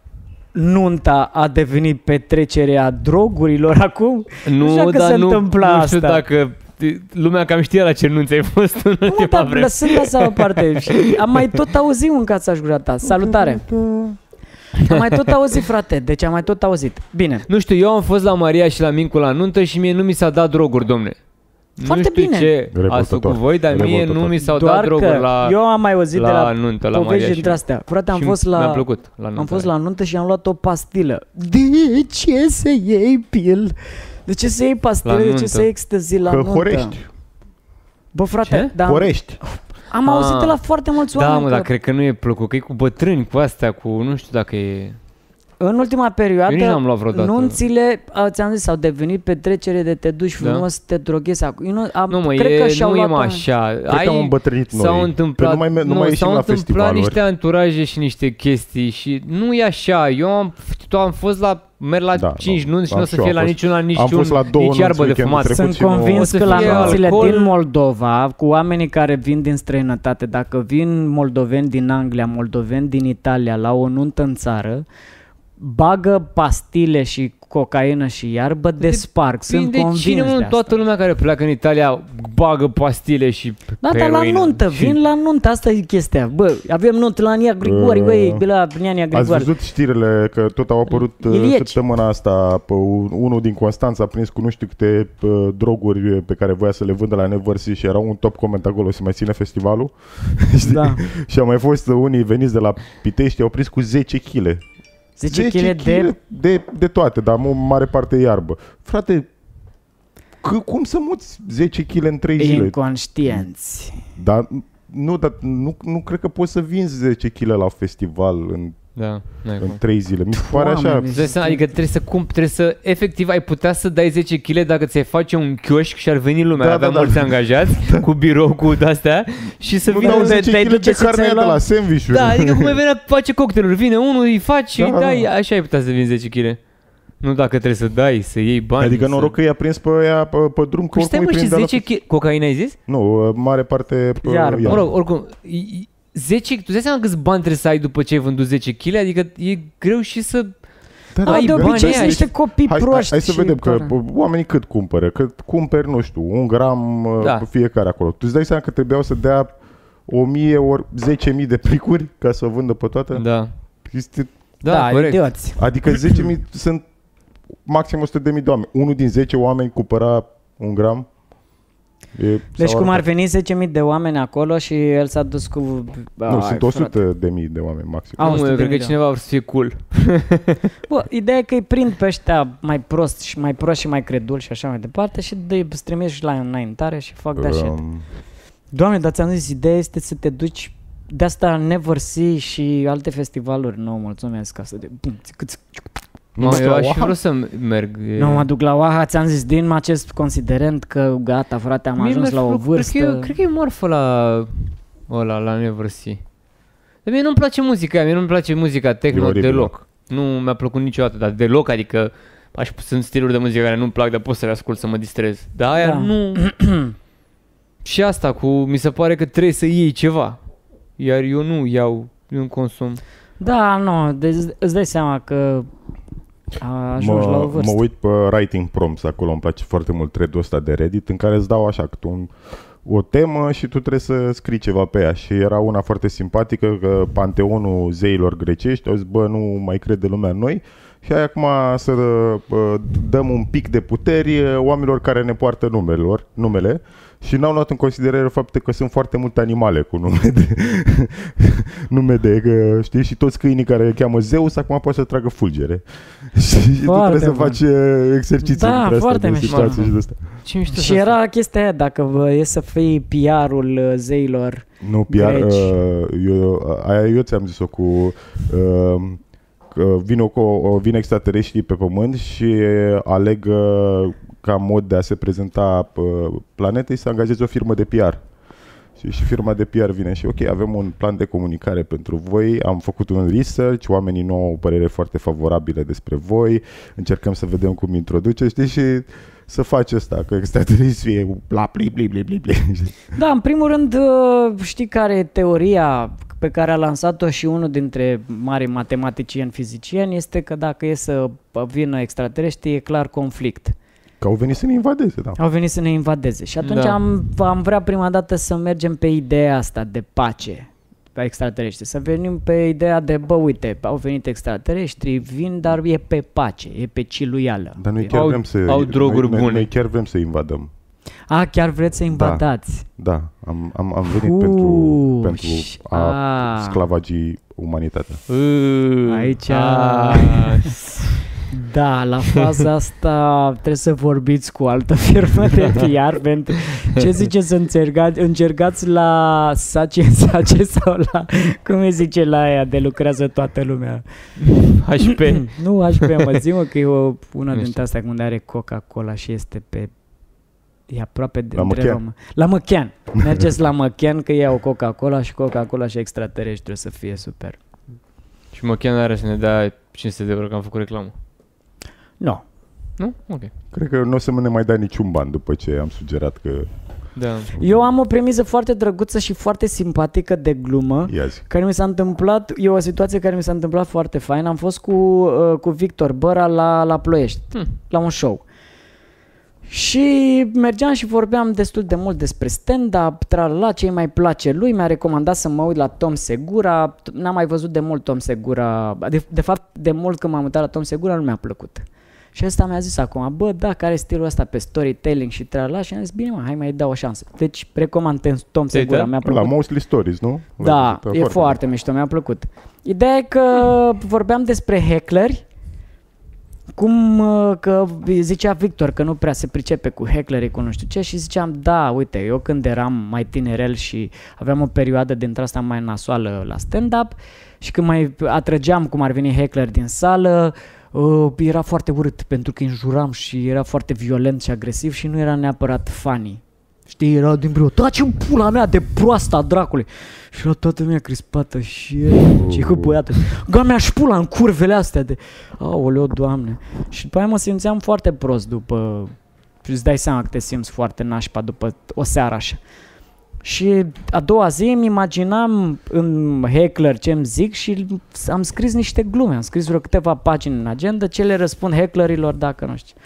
nunta a devenit petrecerea drogurilor acum? Nu, știu că dar se nu, întâmpla nu știu asta. dacă lumea cam știa la ce nunți ai fost în Nu, ultima dar vreme. lăsând asta o parte. Și am mai tot auzit un cațaș gura ta. Salutare. Am mai tot auzit, frate. Deci am mai tot auzit. Bine. Nu știu, eu am fost la Maria și la Mincu la nuntă și mie nu mi s-a dat droguri, domne. Foarte nu știu bine. ce ați Revoltător. făcut voi, dar mie Revoltător. nu mi s-au Doar dat droguri că la, eu am mai auzit la, de la nuntă, la Maria povești și dintre astea. Frate, am și fost la... mi-a plăcut la nuntă. Am fost la nuntă și am luat o pastilă. De ce să iei pil? De ce să iei pastilă? La De ce nuntă. să iei ecstasy la Că nuntă? horești. Bă, frate, Ce? dar Horești. am auzit Ah. de la foarte mulți Da, oameni mă, că... dar cred că nu e plăcut, că e cu bătrâni, cu astea, cu nu știu dacă e... În ultima Eu nici perioadă, n-am luat vreodată. nunțile, a, ți-am zis, au devenit petrecere de te duci frumos, Da. te droghezi acum. Eu nu, am, Nu mă, cred e, că și-au nu e luat mă o- așa. Cred că am îmbătrânit noi. S-au întâmplat, Că nu mai, nu nu, mai ieșim s-au la întâmplat festivaluri. niște anturaje și niște chestii și nu e așa. Eu am, tu am fost la, merg la Da, cinci nu, nunți și am nu o să și eu fie am la fost- niciuna, nici, am fost la două nici iarbă nunți de weekendul fumat. trecut. Sunt și nu- convins o să că la fie nunțile alcool. din Moldova, cu oamenii care vin din străinătate, dacă vin moldoveni din Anglia, moldoveni din Italia la o nuntă în țară, bagă pastile și cocaină și iarbă de sparg. Sunt Depinde convins cine, de mă, asta. toată lumea care pleacă în Italia bagă pastile și Da, dar la heroină. nuntă, Și- vin la nuntă, asta e chestia. Bă, avem nuntă la Nia Grigori, Uh, băi, la Nia Ați Grigori. văzut știrile că tot au apărut uh, Ilieci. săptămâna asta, pe un- unul din Constanța a prins cu nu știu câte uh, droguri pe care voia să le vândă la Neversea și era un top coment acolo, se mai ține festivalul. Știi? Da. Și au mai fost unii veniți de la Pitești, au prins cu zece kilograme. zece kilograme de... de, de toate, dar în mare parte iarbă. Frate, c- cum să muți zece kilograme în trei zile? inconștienți. Dar nu, dar nu, nu cred că poți să vinzi zece kilograme la festival în, Da, n-ai cum. în trei zile. Mi se pare așa. Oameni, Îți dai seama, adică trebuie să cum, trebuie să, efectiv, ai putea să dai zece kilograme dacă ți-ai face un chioșc și ar veni lumea, Da, avea da, da. mulți angajați cu birou, cu de-astea și să Nu vină dau un... zece te-ai kilograme duce de să carne ți-ai de lua- la sandwich-uri. Da, adică cum ai venea, face cocktailuri, vine unul, îi faci și Da, îi da, dai, da. așa ai putea să vinzi zece kilograme. Nu dacă trebuie să dai, să iei bani. Adică să... noroc că i-a prins pe ea pe, pe drum, că Păi stai oricum mă, îi și prindea la zece kilograme, cocaina ai zis? Nu, mare parte pe Iarbă. Mă rog, oricum, i- i- zece, tu dai seama câți bani trebuie să ai după ce ai vândut zece kilograme? Adică e greu și să... Da, Da, ai de bani obicei aia sunt niște și- copii Hai, hai, proști. hai să și vedem că care- bă, oamenii cât cumpără, cât cumperi, nu știu, un gram Da. da. fiecare acolo. Tu îți dai seama că trebuiau să dea o mie ori zece mii de plicuri ca să o vândă pe toată? Da, Este, da, Da, corect. idioți. adică zece mii sunt maxim o sută de mii de oameni. Unul din zece oameni cumpăra un gram. E, Deci sau cum ar arătat. veni zece mii de oameni acolo și el s-a dus cu... Nu, Ai, sunt frate. o sută de mii de oameni maxim. Au Nu, o sută eu de cred mii că de cineva vrea să fie cool. Bă, ideea e că îi prind pe ăștia mai prost și mai prost și mai credul și așa mai departe și îi trimiți la înaintare și fac de așa. Um, Doamne, dar ți-am zis, ideea este să te duci de asta Neversea și alte festivaluri. Nu, mulțumesc ca să te... Nu Nu, știu, eu aș fi Oaha? vrut să merg. e- Nu mă duc la Oaha, ți-am zis, din acest considerent că gata, frate, am Mie ajuns mi-ar la fi o plăcut- vârstă. Cred că, e- cred că e morfă la ăla, la Neversea. Dar mie nu-mi place muzica aia, mie nu-mi place muzica E techno oribil. deloc. Nu mi-a plăcut niciodată, dar deloc, adică aș, sunt stiluri de muzică care nu-mi plac, dar pot să le ascult să mă distrez. Dar aia Da. nu... Și asta cu, mi se pare că trebuie să iei ceva. Iar eu nu iau, eu nu consum. Da, nu, deci îți dai seama că a ajuns la o mă, vârstă. mă uit pe Writing Prompts, acolo îmi place foarte mult thread-ul ăsta de Reddit în care îți dau așa câte un, o temă și tu trebuie să scrii ceva pe ea. Și era una foarte simpatică, că panteonul zeilor grecești au zis, bă, nu mai crede lumea în noi și hai acum să uh, dăm un pic de puteri uh, oamenilor care ne poartă numelor, numele și n-au luat în considerare faptul că sunt foarte multe animale cu nume de, nume de uh, știi, și toți câinii care îl cheamă Zeus acum poate să tragă fulgere. și tu Foarte trebuie să bun. faci uh, exerciții Da, dintre astea, foarte de mișto. situații și de astea. Ce mișto Și să asta. era chestia aia, dacă vă e să fii P R-ul uh, zeilor. Nu, P R, Greci. uh, eu, aia eu ți-am zis-o cu uh, că vine, cu, o- vine extraterestrii pe pământ și aleg uh, ca mod de a se prezenta uh, planetei să angajeze o firmă de P R. Și, și firma de P R vine și ok, avem un plan de comunicare pentru voi, am făcut un research, oamenii nu au o părere foarte favorabile despre voi, încercăm să vedem cum introduce, știi, și să faci asta, că extraterestrii fie bla bli bli bli bli bli. Da, în primul rând, uh, știi care e teoria pe care a lansat-o și unul dintre mari matematicieni fizicieni, este că dacă e să vină extraterestri, e clar conflict. Că au venit să ne invadeze, da. Au venit să ne invadeze și atunci Da. am, am vrea prima dată să mergem pe ideea asta de pace pe extraterestri, să venim pe ideea de, bă, uite, au venit extraterestri, vin, dar e pe pace, e pe ciluială. Dar noi chiar Au- vrem să au droguri noi, bune. Noi, noi chiar vrem să invadăm. A, chiar vreți să invadați? Da, am, am, am venit Uu, pentru, pentru a a. sclavagii umanitatea. Uh, Aici- a, Da, la faza asta trebuie să vorbiți cu o altă firmă de P R pentru ce zice să încercați, încercați la Sace Sace sau la, cum îi zice la aia de lucrează toată lumea. H P. Nu H P, mă zi mă că e o, una Nu dintre astea unde are Coca-Cola și este pe e aproape de La între Măchean. Roma. La Măchean. Mergeți la Măchean că iau Coca-Cola și Coca-Cola și extraterestri trebuie să fie super. Și mă chiar are să ne dea cinci sute de euro că am făcut reclamă. Nu. Nu? Ok. Cred că nu o să ne mai dea niciun ban după ce am sugerat că... Da. Eu am o premiză foarte drăguță și foarte simpatică de glumă Ia zi. care mi s-a întâmplat, e o situație care mi s-a întâmplat foarte fain. Am fost cu, uh, cu Victor Băra la, la Ploiești, Hmm. la un show. Și mergeam și vorbeam destul de mult despre stand-up, tralala, ce îi mai place lui, mi-a recomandat să mă uit la Tom Segura, n-am mai văzut de mult Tom Segura, de, de fapt de mult când m-am uitat la Tom Segura nu mi-a plăcut. Și ăsta mi-a zis acum, bă, da, care e stilul ăsta pe storytelling și tralala și am zis, bine mă, hai mai dau o șansă. Deci recomand Tom Segura, uitat? mi-a plăcut. La Mostly Stories, nu? Da, Foarte e foarte mișto, mi-a plăcut. Ideea e că vorbeam despre heckleri, cum uh, că zicea Victor că nu prea se pricepe cu hecklerii, cu nu știu ce și ziceam, da, uite, eu când eram mai tinerel și aveam o perioadă dintre asta mai nasoală la stand-up și când mai atrăgeam cum ar veni heckler din sală, uh, era foarte urât pentru că îi înjuram și era foarte violent și agresiv și nu era neapărat funny. Știi, era din brâu, taci în pula mea de proasta dracului. Și era toată lumea crispată și ce cu băiatul. Ga mi-aș pula în curvele astea de... Aoleo, Doamne. Și după aia mă simțeam foarte prost după... Și îți dai seama că te simți foarte nașpa după o seară așa. Și a doua zi îmi imaginam în heckler ce îmi zic și am scris niște glume. Am scris vreo câteva pagini în agenda ce le răspund hecklerilor dacă nu știu.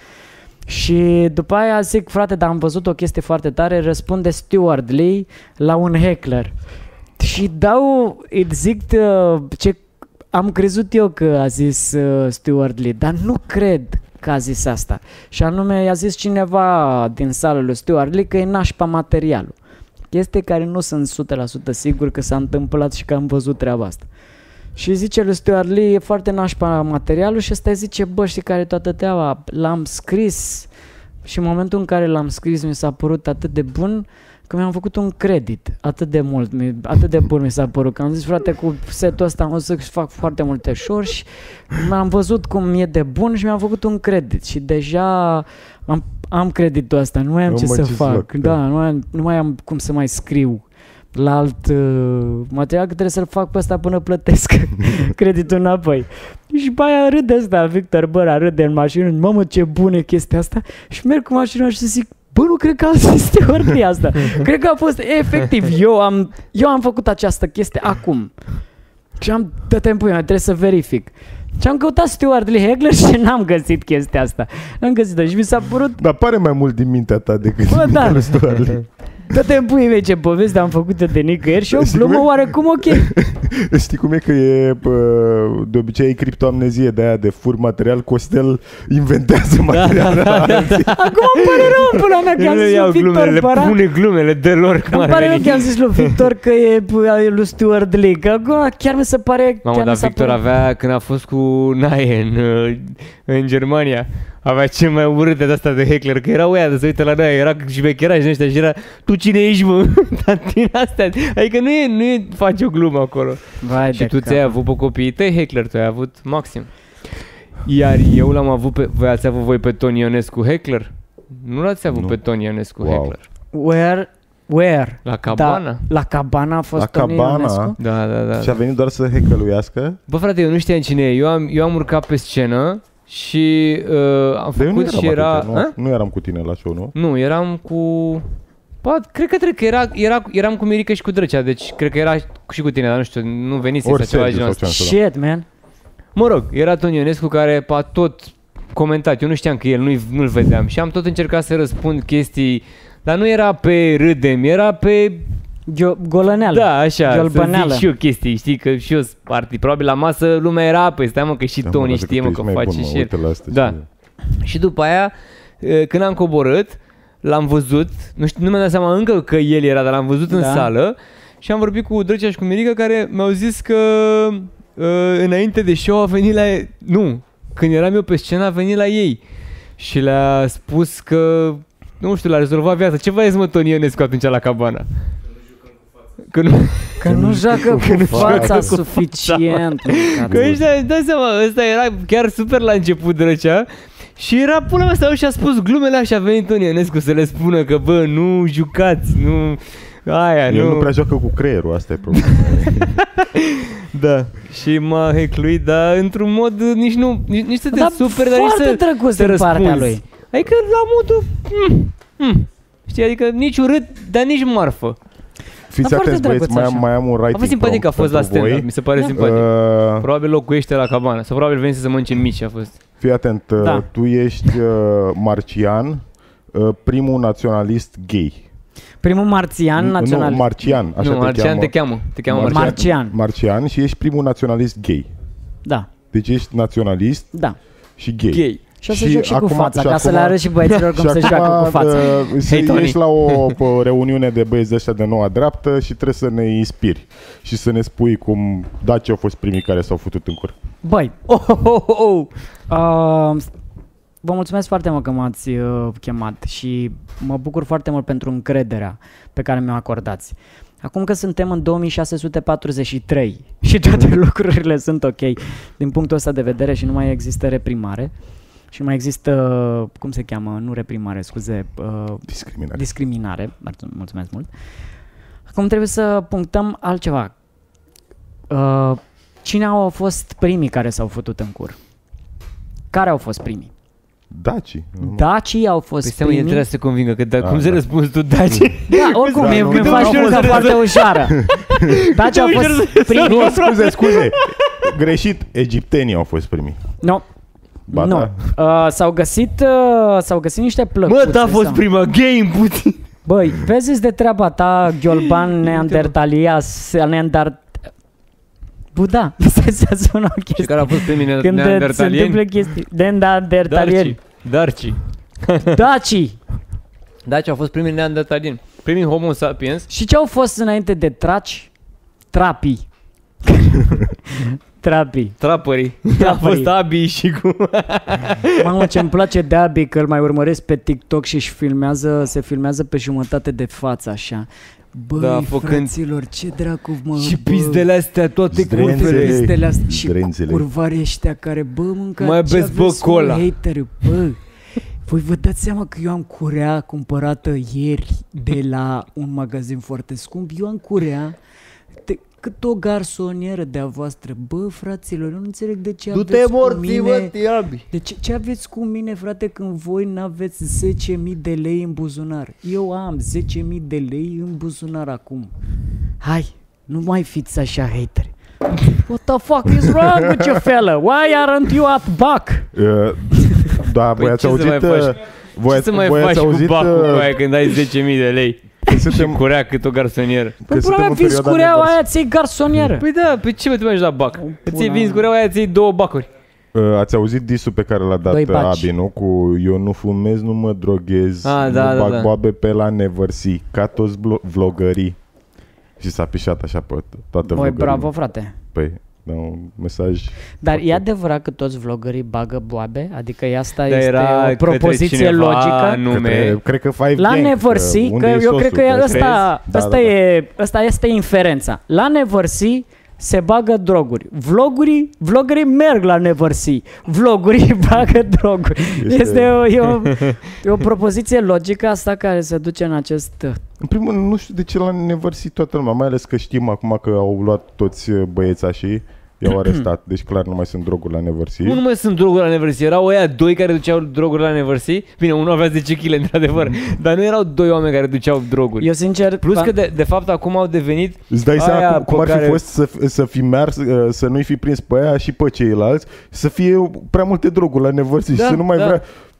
Și după aia zic, frate, dar am văzut o chestie foarte tare, răspunde Stuart Lee la un heckler. Și dau, îi zic uh, ce am crezut eu că a zis uh, Stuart Lee, dar nu cred că a zis asta. Și anume i-a zis cineva din sală lui Stuart Lee că e nașpa materialul. Chestie care nu sunt o sută la sută sigur că s-a întâmplat și că am văzut treaba asta. Și zice lui Stuart Lee, e foarte nașpa materialul și ăsta zice, bă, știi care e toată treaba? L-am scris și în momentul în care l-am scris mi s-a părut atât de bun că mi-am făcut un credit, atât de mult, atât de bun mi s-a părut, că am zis, frate, cu setul ăsta o să fac foarte multe show-uri și am văzut cum e de bun și mi-am făcut un credit și deja am, am creditul ăsta, nu mai am Nu ce mai să ce-ți fac, fac, da, da. nu mai, am, nu mai am cum să mai scriu la alt uh, material, că trebuie să-l fac pe ăsta până plătesc creditul înapoi. Și pe aia râde ăsta, Victor Băra râde în mașină, mamă ce bună e chestia asta și merg cu mașina și zic, bă, nu cred că am zis teoria asta. Cred că a fost efectiv. Eu am, eu am făcut această chestie acum. Și am dat în puiul, trebuie să verific. Și am căutat Stuart Lee Heckler și n-am găsit chestia asta. N-am găsit-o și mi s-a părut... Dar pare mai mult din mintea ta decât Bă, din da. mintea lui Stuart Lee. Dă-te în puii mei ce poveste am făcut-o de nicăieri și o Știi glumă cum e? oarecum ok. Știi cum e că e, bă, de obicei e criptoamnezie de aia de fur material, Costel inventează material. da, da, da, da. Acum îmi pare rău în pula mea că am Le zis iau lui glumele, Victor le Băra. pune glumele de lor. cum Îmi ar pare rău veni. că am zis lui Victor că e e lui Stuart Lee. Că acum chiar mi se pare... Mamă, chiar dar mi s-a Victor părut- avea, când a fost cu Nae în, uh, în Germania, avea cel mai urât de asta de heckler, că era oia de să uită la Nae, era șmecheraj din ăștia și era, tu cine ești, mă? Dar din astea, adică nu e, nu e, faci o glumă acolo. Vai Și de tu cap. ți-ai avut pe copiii tăi heckler, tu ai avut maxim. Iar eu l-am avut pe, voi ați avut voi pe Toni Ionescu heckler? Nu l-ați avut Nu. pe Toni Ionescu Wow. heckler? Where? Where? La Cabana? Da, la Cabana a fost La Toni Cabana? Ionescu? Da, da, da. Și a venit doar să hecăluiască. Bă, frate, eu nu știam cine e. Eu am, eu am urcat pe scenă și uh, am Dar eu nu făcut eram și era... atunci, A? nu, nu eram cu tine la show, nu? Nu, eram cu... Bă, cred că, cred că era, era, eram cu Mirica și cu Drăcea, deci cred că era și cu tine, dar nu știu, nu venise Ori sau ceva Sergiu genul sau ăsta. ce am Shit, man. Mă rog, era Toni Ionescu care a tot comentat, eu nu știam că el, nu-i, nu-l vedeam și am tot încercat să răspund chestii, dar nu era pe râdem, era pe... Gio- golăneală. Da, așa, să Giolbăneală. zic și eu chestii, știi, că și eu sunt partii, probabil la masă lumea era, păi stai mă că și Da, Toni lasă știe tu mă ești că mai face bun, mă, și el. uite la asta, Da. ce- Și după aia, e, când am coborât, l-am văzut, nu știu, nu mi-am dat seama încă că el era, dar l-am văzut în Da. sală și am vorbit cu Drăcea și cu Mirica care mi-au zis că uh, înainte de show a venit la... Nu, când eram eu pe scenă, a venit la ei și le-a spus că, nu știu, l-a rezolvat viața. Ce v-ai zis, mă, Toni Ionescu atunci la Cabana? Că nu, că nu joacă cu fața suficient. Că ăștia, dai seama, ăsta era chiar super la început, Drăcea. Și era până mea și a spus glumele așa, a venit Toni Ionescu să le spună că, bă, nu jucați, nu... Aia, El nu... nu prea joacă cu creierul, asta e problema. Da, și m-a hecluit, dar într-un mod nici nu, nici, nici să te dar superi, dar nici să foarte drăguț te din partea răspunzi. lui. Adică la modul, mm, mm, știi, adică nici urât, dar nici marfă. Fiți Dar atenți, foarte băieți, drăguț mai, așa. mai am un writing A fost simpatic că a fost la pentru stand-up, voi. mi se pare Da. simpatic. Uh, Probabil locuiește la Cabana, sau probabil venise să mănânce mici a fost. Fii atent, uh, Da. tu ești uh, marcian, uh, primul naționalist gay. Primul marțian național. Nu, marcian, așa nu, te Marcian cheamă. te cheamă, te cheamă Marcian. Marcian. Marcian. Marcian și ești primul naționalist gay. Da, Deci ești naționalist da. și gay. Gay. Și o să joc și cu acum- fața, și ca să acum- le arăt și băieților cum și se acum, joacă cu fața. uh, să Hei, Tony. ești la o p- reuniune de băieți de ăștia de noua dreaptă și trebuie să ne inspiri și să ne spui cum Daci au fost primii care s-au futut în cur. Băi, Oh, oh, oh, oh. uh, vă mulțumesc foarte mult că m-ați uh, chemat și mă bucur foarte mult pentru încrederea pe care mi-o acordați. Acum că suntem în două mii șase sute patruzeci și trei și toate lucrurile sunt ok din punctul ăsta de vedere și nu mai există reprimare și nu mai există, cum se cheamă, nu reprimare, scuze, uh, Discriminare. discriminare, mulțumesc mult. Acum trebuie să punctăm altceva. Uh, cine au fost primii care s-au futut în cur? Care au fost primii? Daci. Dacii au fost Păi stai, mă, el primii. trebuie să se convingă, că da, Ah, cum se da. răspunzi tu, Daci? Da, oricum, Da, mi-e nu, mi nu, faci nu, munca nu, foarte ușoară. Dacii au fost primii. Nu, scuze, scuze. Greșit, egiptenii au fost primii. Nu. Ba Nu. da. Uh, s-au găsit uh, s-au găsit niște plăcuțe. Mă, t-a fost sau- prima gay în puțin. Băi, vezi de treaba ta, Ghiolban Neandertalias, Neandert... Buda, stai să sună o Și chestie. care a fost primii Când se întâmplă neandertalieni? chestii. Neandertalieni. Darci. Dacii. Daci au fost primii neandertalieni. Primii homo sapiens. Și ce au fost înainte de traci? Trapii. Trapii. Trapării. A Trapării. fost Abi și cu... Mamă, ce-mi place de Abi, că îl mai urmăresc pe TikTok și își filmează, se filmează pe jumătate de față, așa. Băi, Da, făcând- fraților, ce dracu, mă, și bă. pizdele astea, toate Zdrențele. curvele. Pizdele astea și Zdrențele. curvari ăștia care, bă, mânca, Mai ce beți, bă, aveți, mă, cola. hateri, bă. Voi vă dați seama că eu am curea cumpărată ieri de la un magazin foarte scump? Eu am curea de, cât o garsonieră de-a voastră. Bă, fraților, eu nu înțeleg de ce Du-te aveți cu morții, mine... mă, Tiabi. De ce, ce aveți cu mine, frate, când voi n-aveți zece mii de lei în buzunar? Eu am zece mii de lei în buzunar acum. Hai, nu mai fiți așa hateri. What the fuck is wrong with you fella? Why aren't you at back? Uh, da, voi Păi ați ce să auzit... mai faci? uh, Voi Ce să mai voi faci ați cu auzit bacul uh, cu aia când ai zece mii de lei? că Și suntem, curea cât o garsonieră. Păi suntem pula mea, în vinzi perioada cureaua nevers- aia, ți-i garsonieră. Păi da, pe ce mă te mergi la bac? Îți iei pula vinzi cureaua aia, ți-i două bacuri. uh, ați auzit disul pe care l-a dat Doi uh, baci. Abi, nu? Cu eu nu fumez, nu mă droghez, Ah, nu da, da, bag da. boabe pe la nevărsi, ca toți blo- vlogării. Și s-a pișat așa pe to- toată Băi, vlogării. bravo, frate. Păi, da, un mesaj... Dar foarte- e adevărat că toți vlogării bagă boabe? Adică asta Dar este era o către propoziție cineva logică? anume. Către, cred că Five La Gang, Nevărsi, uh, că unde e eu sosul, cred că crezi? ăsta, Da, ăsta, da, da. E, ăsta este inferența. La Nevărsi se bagă droguri. Vlogurii, vloggerii merg la Nevărsi. Vlogurii bagă droguri. Este, Este- este o, e, o, e o propoziție logică asta care se duce în acest... În primul rând, nu știu de ce l-a nevărsit toată lumea, mai ales că știm acum că au luat toți uh, băiețașii, i-au arestat, deci clar nu mai sunt droguri la nevărsi. Nu, nu mai sunt droguri la Neversi, erau ăia doi care duceau droguri la Neversi. Bine, unul avea zece kilograme într-adevăr, dar nu erau doi oameni care duceau droguri. Eu sincer... Plus că de, de fapt acum au devenit Îți dai seama aia cum, cum pe ar fi care- fost să, să fi mers, uh, să nu-i fi prins pe aia și pe ceilalți, să fie prea multe droguri la nevărsi Da, și să nu mai da. vrea...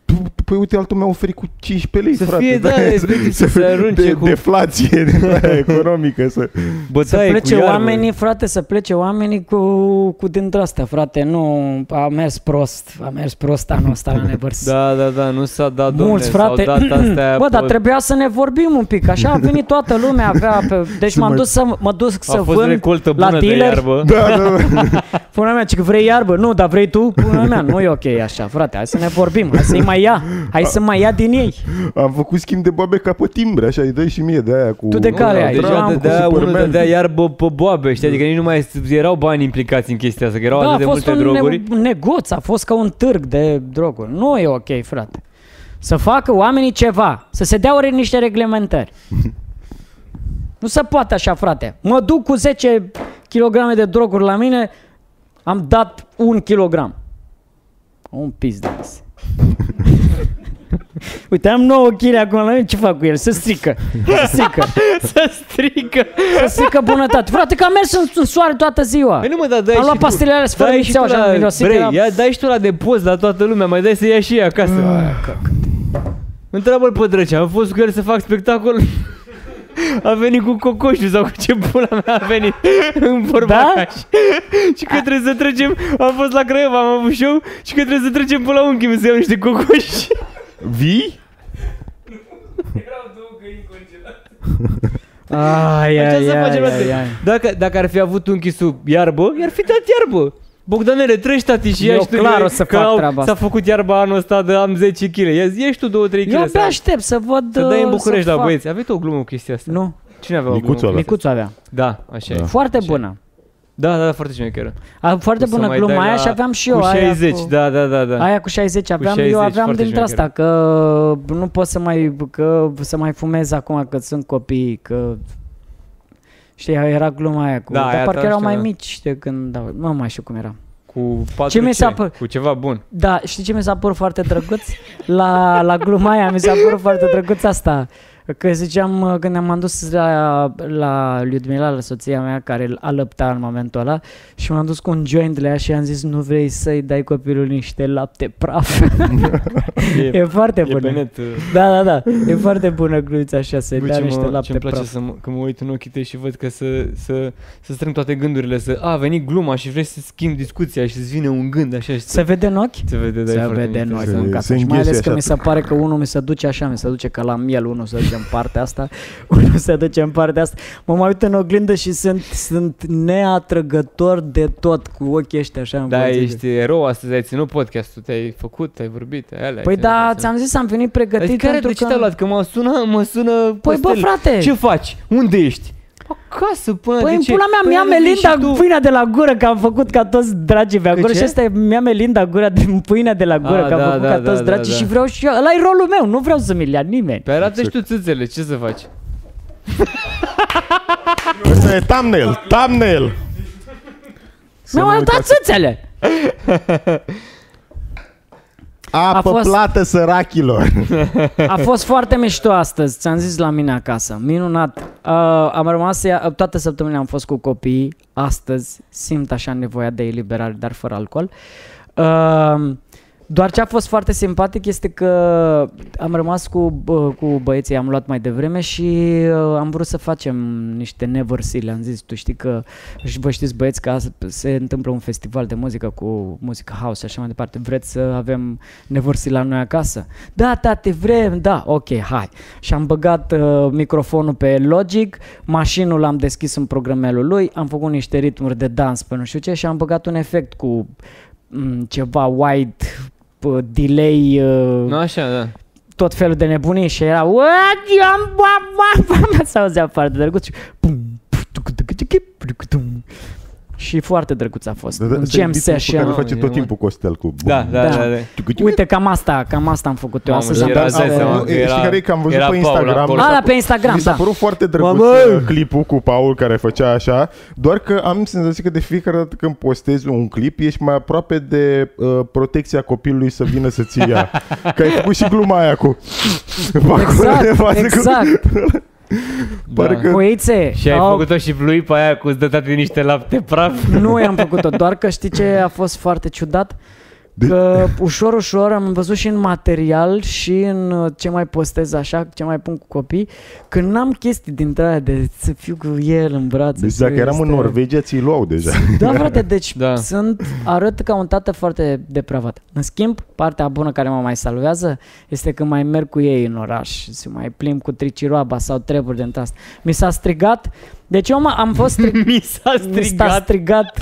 Păi uite, altul mi-a oferit cu cincisprezece lei, să frate. fie, da, efectiv, să se arunce de, cu... deflație economică. Să... Să plece oamenii, frate, să plece oamenii cu, cu dintre astea, frate. Nu, a mers prost. A mers prost anul ăsta la nevărs. Da, da, da, nu s-a dat, domne, mulți, frate. s-au dat astea. Bă, dar trebuia să ne vorbim un pic. Așa a venit toată lumea. Avea pe... Deci m-am dus să, mă duc să vând la dealer. Da, da. Până mea, că vrei iarbă? Nu, dar vrei tu? Până mea, nu e ok așa, frate. Hai să ne vorbim. Hai să-i mai ia. Hai să mai ia din ei. Am făcut schimb de boabe ca pe timbre, așa, îi dai și mie de aia cu... Tu de care ai? Deja dădea, unul dădea iarbă pe boabe, știi? Adică nici nu mai erau bani implicați în chestia asta, că erau da, atât de multe droguri. Da, a fost un negoț, a fost ca un târg de droguri. Nu e ok, frate. Să facă oamenii ceva, să se dea ori niște reglementări. Nu se poate așa, frate. Mă duc cu zece kilograme de droguri la mine, am dat un kilogram. Un pis de ăsta. Uite, am nouă chile acum la mine, ce fac cu el? Se strică. Se strică. Se strică. Se strică bunătate. Frate, că am mers în, în soare toată ziua. Păi nu mă, da, dai am luat pastilele alea fără mițeau, așa, mirosit. Brei, ia, dai și tu la depoz la toată lumea, mai dai să ia și ea acasă. Întreabă-l pe Drăcea, am fost cu el să fac spectacol. A venit cu cocoșul sau cu ce pula mea a venit în Borbacaș. Da? Și că trebuie să trecem, am fost la Craiova, am avut show și că trebuie să trecem până la unchi să iau niște cocoși. Vii? Erau două găini congelate. Ai, ai, ai, ai, ai. Dacă, dacă ar fi avut unchi sub iarbă, i-ar fi dat iarbă. Bogdanele, treci tati și ia și tu. clar o să fac au, treaba s-a asta. făcut iarba anul ăsta de am zece kilograme. Ia, ieși tu două trei kilograme. Eu abia aștept să văd. Să dai în București la fac. băieți. Aveți o glumă cu chestia asta? Nu. Cine avea o Micuțul glumă? ăla. Micuțul avea. Da, așa e. Foarte Așa bună. Da, da, da, foarte șmecheră. A, foarte bună gluma aia și aveam și eu. Cu șaizeci, aia cu, da, da, da, da. Aia cu șaizeci aveam, șaizeci, eu aveam dintre șmecheră. asta, că nu pot să mai, că, să mai fumez acum că sunt copii, că... Știi, era gluma aia cu... Da, dar aia parcă ta, erau știu, mai da. mici de când... Da, nu mai știu cum era. Cu patru Ce mi s-a C, păr- cu ceva bun. Da, știi ce mi s-a părut foarte drăguț? La, la gluma aia mi s-a părut foarte drăguț asta. Că ziceam, când ne-am dus la, la Людмила, la soția mea, care alăpta în momentul ăla, și m-am dus cu un joint la ea și am zis, nu vrei să-i dai copilul niște lapte praf? E, e foarte E bună. pe net. Da, da, da. E foarte bună gluița așa, să-i Bă, dea ce niște mă, lapte ce-mi place praf. să mă, când mă uit în ochii tăi și văd că să, să, să strâng toate gândurile, să a, a venit gluma și vrei să schimbi discuția și îți vine un gând așa și Se vede în ochi? se vede, da, e Se foarte vede în mișto. ochi, Se- mâncat. se Și mai ales înghese că așa. mi se pare că unul mi se duce așa, mi se duce ca la miel, unul se duce în partea asta, unul se duce în partea asta. Mă mai uit în oglindă și sunt, sunt neatrăgător de tot cu ochii ăștia așa. în Da, față. ești erou astăzi, ai ținut podcastul, te-ai făcut, ai vorbit, ai alea. Păi ai da, ținut, ți-am zis, am venit pregătit Adică care, pentru de ce că... te-a luat? Că mă sună, mă sună Păi bă, Costel. frate! Ce faci? Unde ești? Acasă, până Păi de în ce? pula mea Păi mi-a am venit și Melinda tu. pâinea de la gură, că am făcut ca toți dragii pe acolo. ce? Și asta e, mi-a Melinda gura de pâinea de la gură, A, că am da, făcut da, ca da, toți da, dragii da. și vreau și eu. Ăla e rolul meu, nu vreau să mi-l ia nimeni. Pe arată și tu țâțele, ce să faci? Ăsta e thumbnail, thumbnail. Să Mi-au nu arătat uitați. țâțele. Apă A fost- plată sărachilor. A fost foarte mișto astăzi, ți-am zis la mine acasă, minunat. Uh, am rămas, toată săptămâna am fost cu copiii, astăzi simt așa nevoia de eliberare, dar fără alcool. Uh, doar ce a fost foarte simpatic este că am rămas cu, bă, cu băieții, am luat mai devreme și uh, am vrut să facem niște nevărsile. Am zis, tu știi că, și vă știți băieți că azi se întâmplă un festival de muzică cu muzică house și așa mai departe. Vreți să avem nevărsile la noi acasă? Da, tate, vrem, da, ok, hai. Și am băgat uh, microfonul pe Logic, mașinul l-am deschis în programelul lui, am făcut niște ritmuri de dans pe nu știu ce și am băgat un efect cu m, ceva white, p- delay, uh, Nu așa, da. tot felul de nebunii și era s-a auzea foarte drăguț și pum, și foarte drăguț a fost. Da, da, Un ăsta e jam beat-ul pe care îl session. face tot Mamă, timpul Costel cu... Da, da, Da. da, da. Uite, cam asta, cam asta am făcut eu Mamă, astăzi. și Am era- dat îți dai să- seama Nu, că știi era- care e? Că am văzut era pe Paul Instagram. acolo. A, da, pe Instagram, Mi s-a da. părut foarte drăguț Mamă! uh, clipul cu Paul care făcea așa, doar că am senzația că de fiecare dată când postezi un clip ești mai aproape de uh, protecția copilului să vină să ți ia. Că ai făcut și gluma aia cu... Exact, exact. Pare că... Coițe, Și ai au- făcut-o și lui pe aia cu îți dă tati niște lapte praf. nu i-am făcut-o, doar că știi ce a fost foarte ciudat? Că ușor, ușor am văzut și în material și în ce mai postez așa, ce mai pun cu copii, că n-am chestii dintre aia de să fiu cu el în brațe. Deci dacă eram în Norvegia, ți-i luau deja. Da, frate, deci Da. sunt, arăt ca un tată foarte depravat. În schimb, partea bună care mă mai salvează este că mai merg cu ei în oraș, se mai plimb cu triciroaba sau treburi de asta. Mi s-a strigat, deci eu am fost strigat. Mi s-a Mi s-a strigat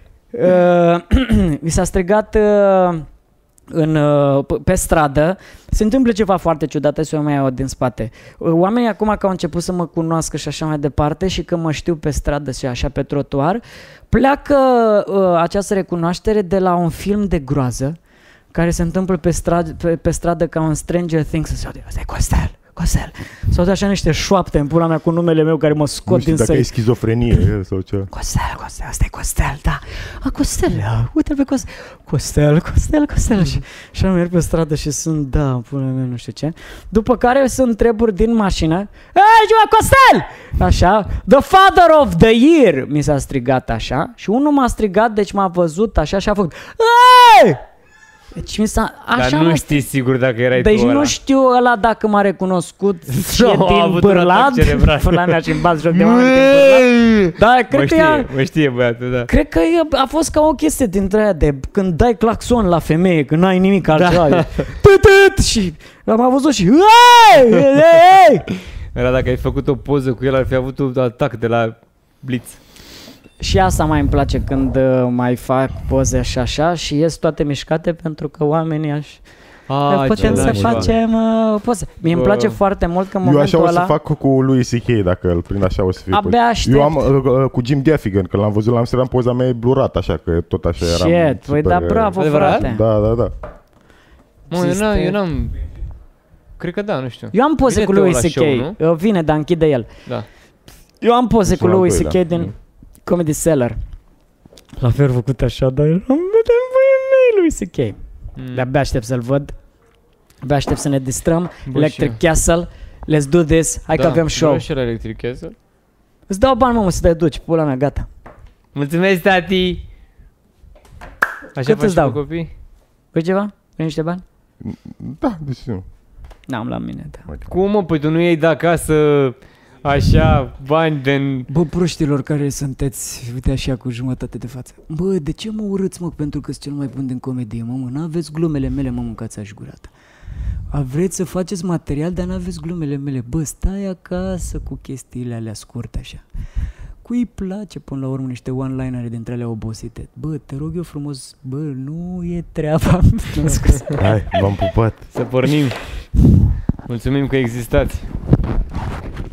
uh, mi s-a strigat uh, în, uh, pe stradă. Se întâmplă ceva foarte ciudat, să o mai iau din spate. Uh, oamenii acum că au început să mă cunoască și așa mai departe și că mă știu pe stradă și așa pe trotuar, pleacă uh, această recunoaștere de la un film de groază care se întâmplă pe, stradă, pe, pe stradă ca un Stranger Things. Să se aude, ăsta e Costel, Costel. S-au dat așa niște șoapte în pula mea cu numele meu care mă scot Nu știu din dacă săi. ai schizofrenie sau ce. Costel, Costel, ăsta e Costel, da. A, Costel, uite-l pe Costel. Costel, Costel, Costel. Și, și am merg pe stradă și sunt, da, până mea, nu știu ce. După care sunt treburi din mașină. Ei, Giua, Costel! Așa, the father of the year, mi s-a strigat așa. Și unul m-a strigat, deci m-a văzut așa și a făcut, ei! Deci mi s-a, așa Dar nu mă- știi sigur dacă erai Deci tu ăla. nu știu ăla dacă m-a recunoscut și e Sau a din avut un Bârlad. atac cerebral. Făla mea și-mi bat joc de oameni din Bârlad. Da, Mă cred că, știe, ea, mă știe băiatul, da. cred că e- a fost ca o chestie dintre aia de când dai claxon la femeie, când n-ai nimic altceva. Da. Tut, și l-am văzut și ei, ei, ei. Era dacă ai făcut o poză cu el, ar fi avut un atac de la Blitz. Și asta mai îmi place când uh, mai fac poze și așa și ies toate mișcate pentru că oamenii aș... Ah, putem ce să nașpa. facem uh, poze. Mie îmi Bă. place foarte mult că în Eu așa momentul o ăla... să fac cu lui C K dacă îl prind așa o să fie. Abia aștept. Eu am uh, uh, cu Jim Gaffigan, că l-am văzut la Amsterdam, poza mea e blurat așa, că tot așa eram. Shit, păi super, da, uh, bravo, Adevărat? frate. Da, da, da. Mă, eu, Există- n-am, eu n-am... Cred că da, nu știu. Eu am poze Vine cu Teo lui la C show, K. nu? Uh, Vine, dar închide el. Da. Eu am poze cu Sunt al lui C K doilea. din Mm. Comedy Cellar. La fel făcut așa, dar am vedem voi lui C K. Mm. De-abia aștept să-l văd. Abia aștept să ne distrăm. Bă, Electric și eu. Castle. Let's do this. Hai Da, că avem show. vreau și la Electric Castle. Îți dau bani, mă, să te duci. Pula mea, gata. Mulțumesc, tati! Așa Cât faci îți dau? cu copii? Vrei ceva? Vrei niște bani? Da, deci nu. N-am la mine, da. Cum mă? Păi tu nu iei de acasă așa bani din... Bă, proștilor care sunteți, uite așa cu jumătate de față. Bă, de ce mă urâți, mă? Pentru că sunt cel mai bun din comedie, mă, mă. N-aveți glumele mele, mă, mâncați aș gurată. Vreți să faceți material, dar n-aveți glumele mele. Bă, stai acasă cu chestiile alea scurte așa. Cui îi place până la urmă niște one-linere dintre alea obosite? Bă, te rog eu frumos, bă, nu e treaba. Nu, scuze. Hai, v-am pupat. Să pornim. Mulțumim că existați.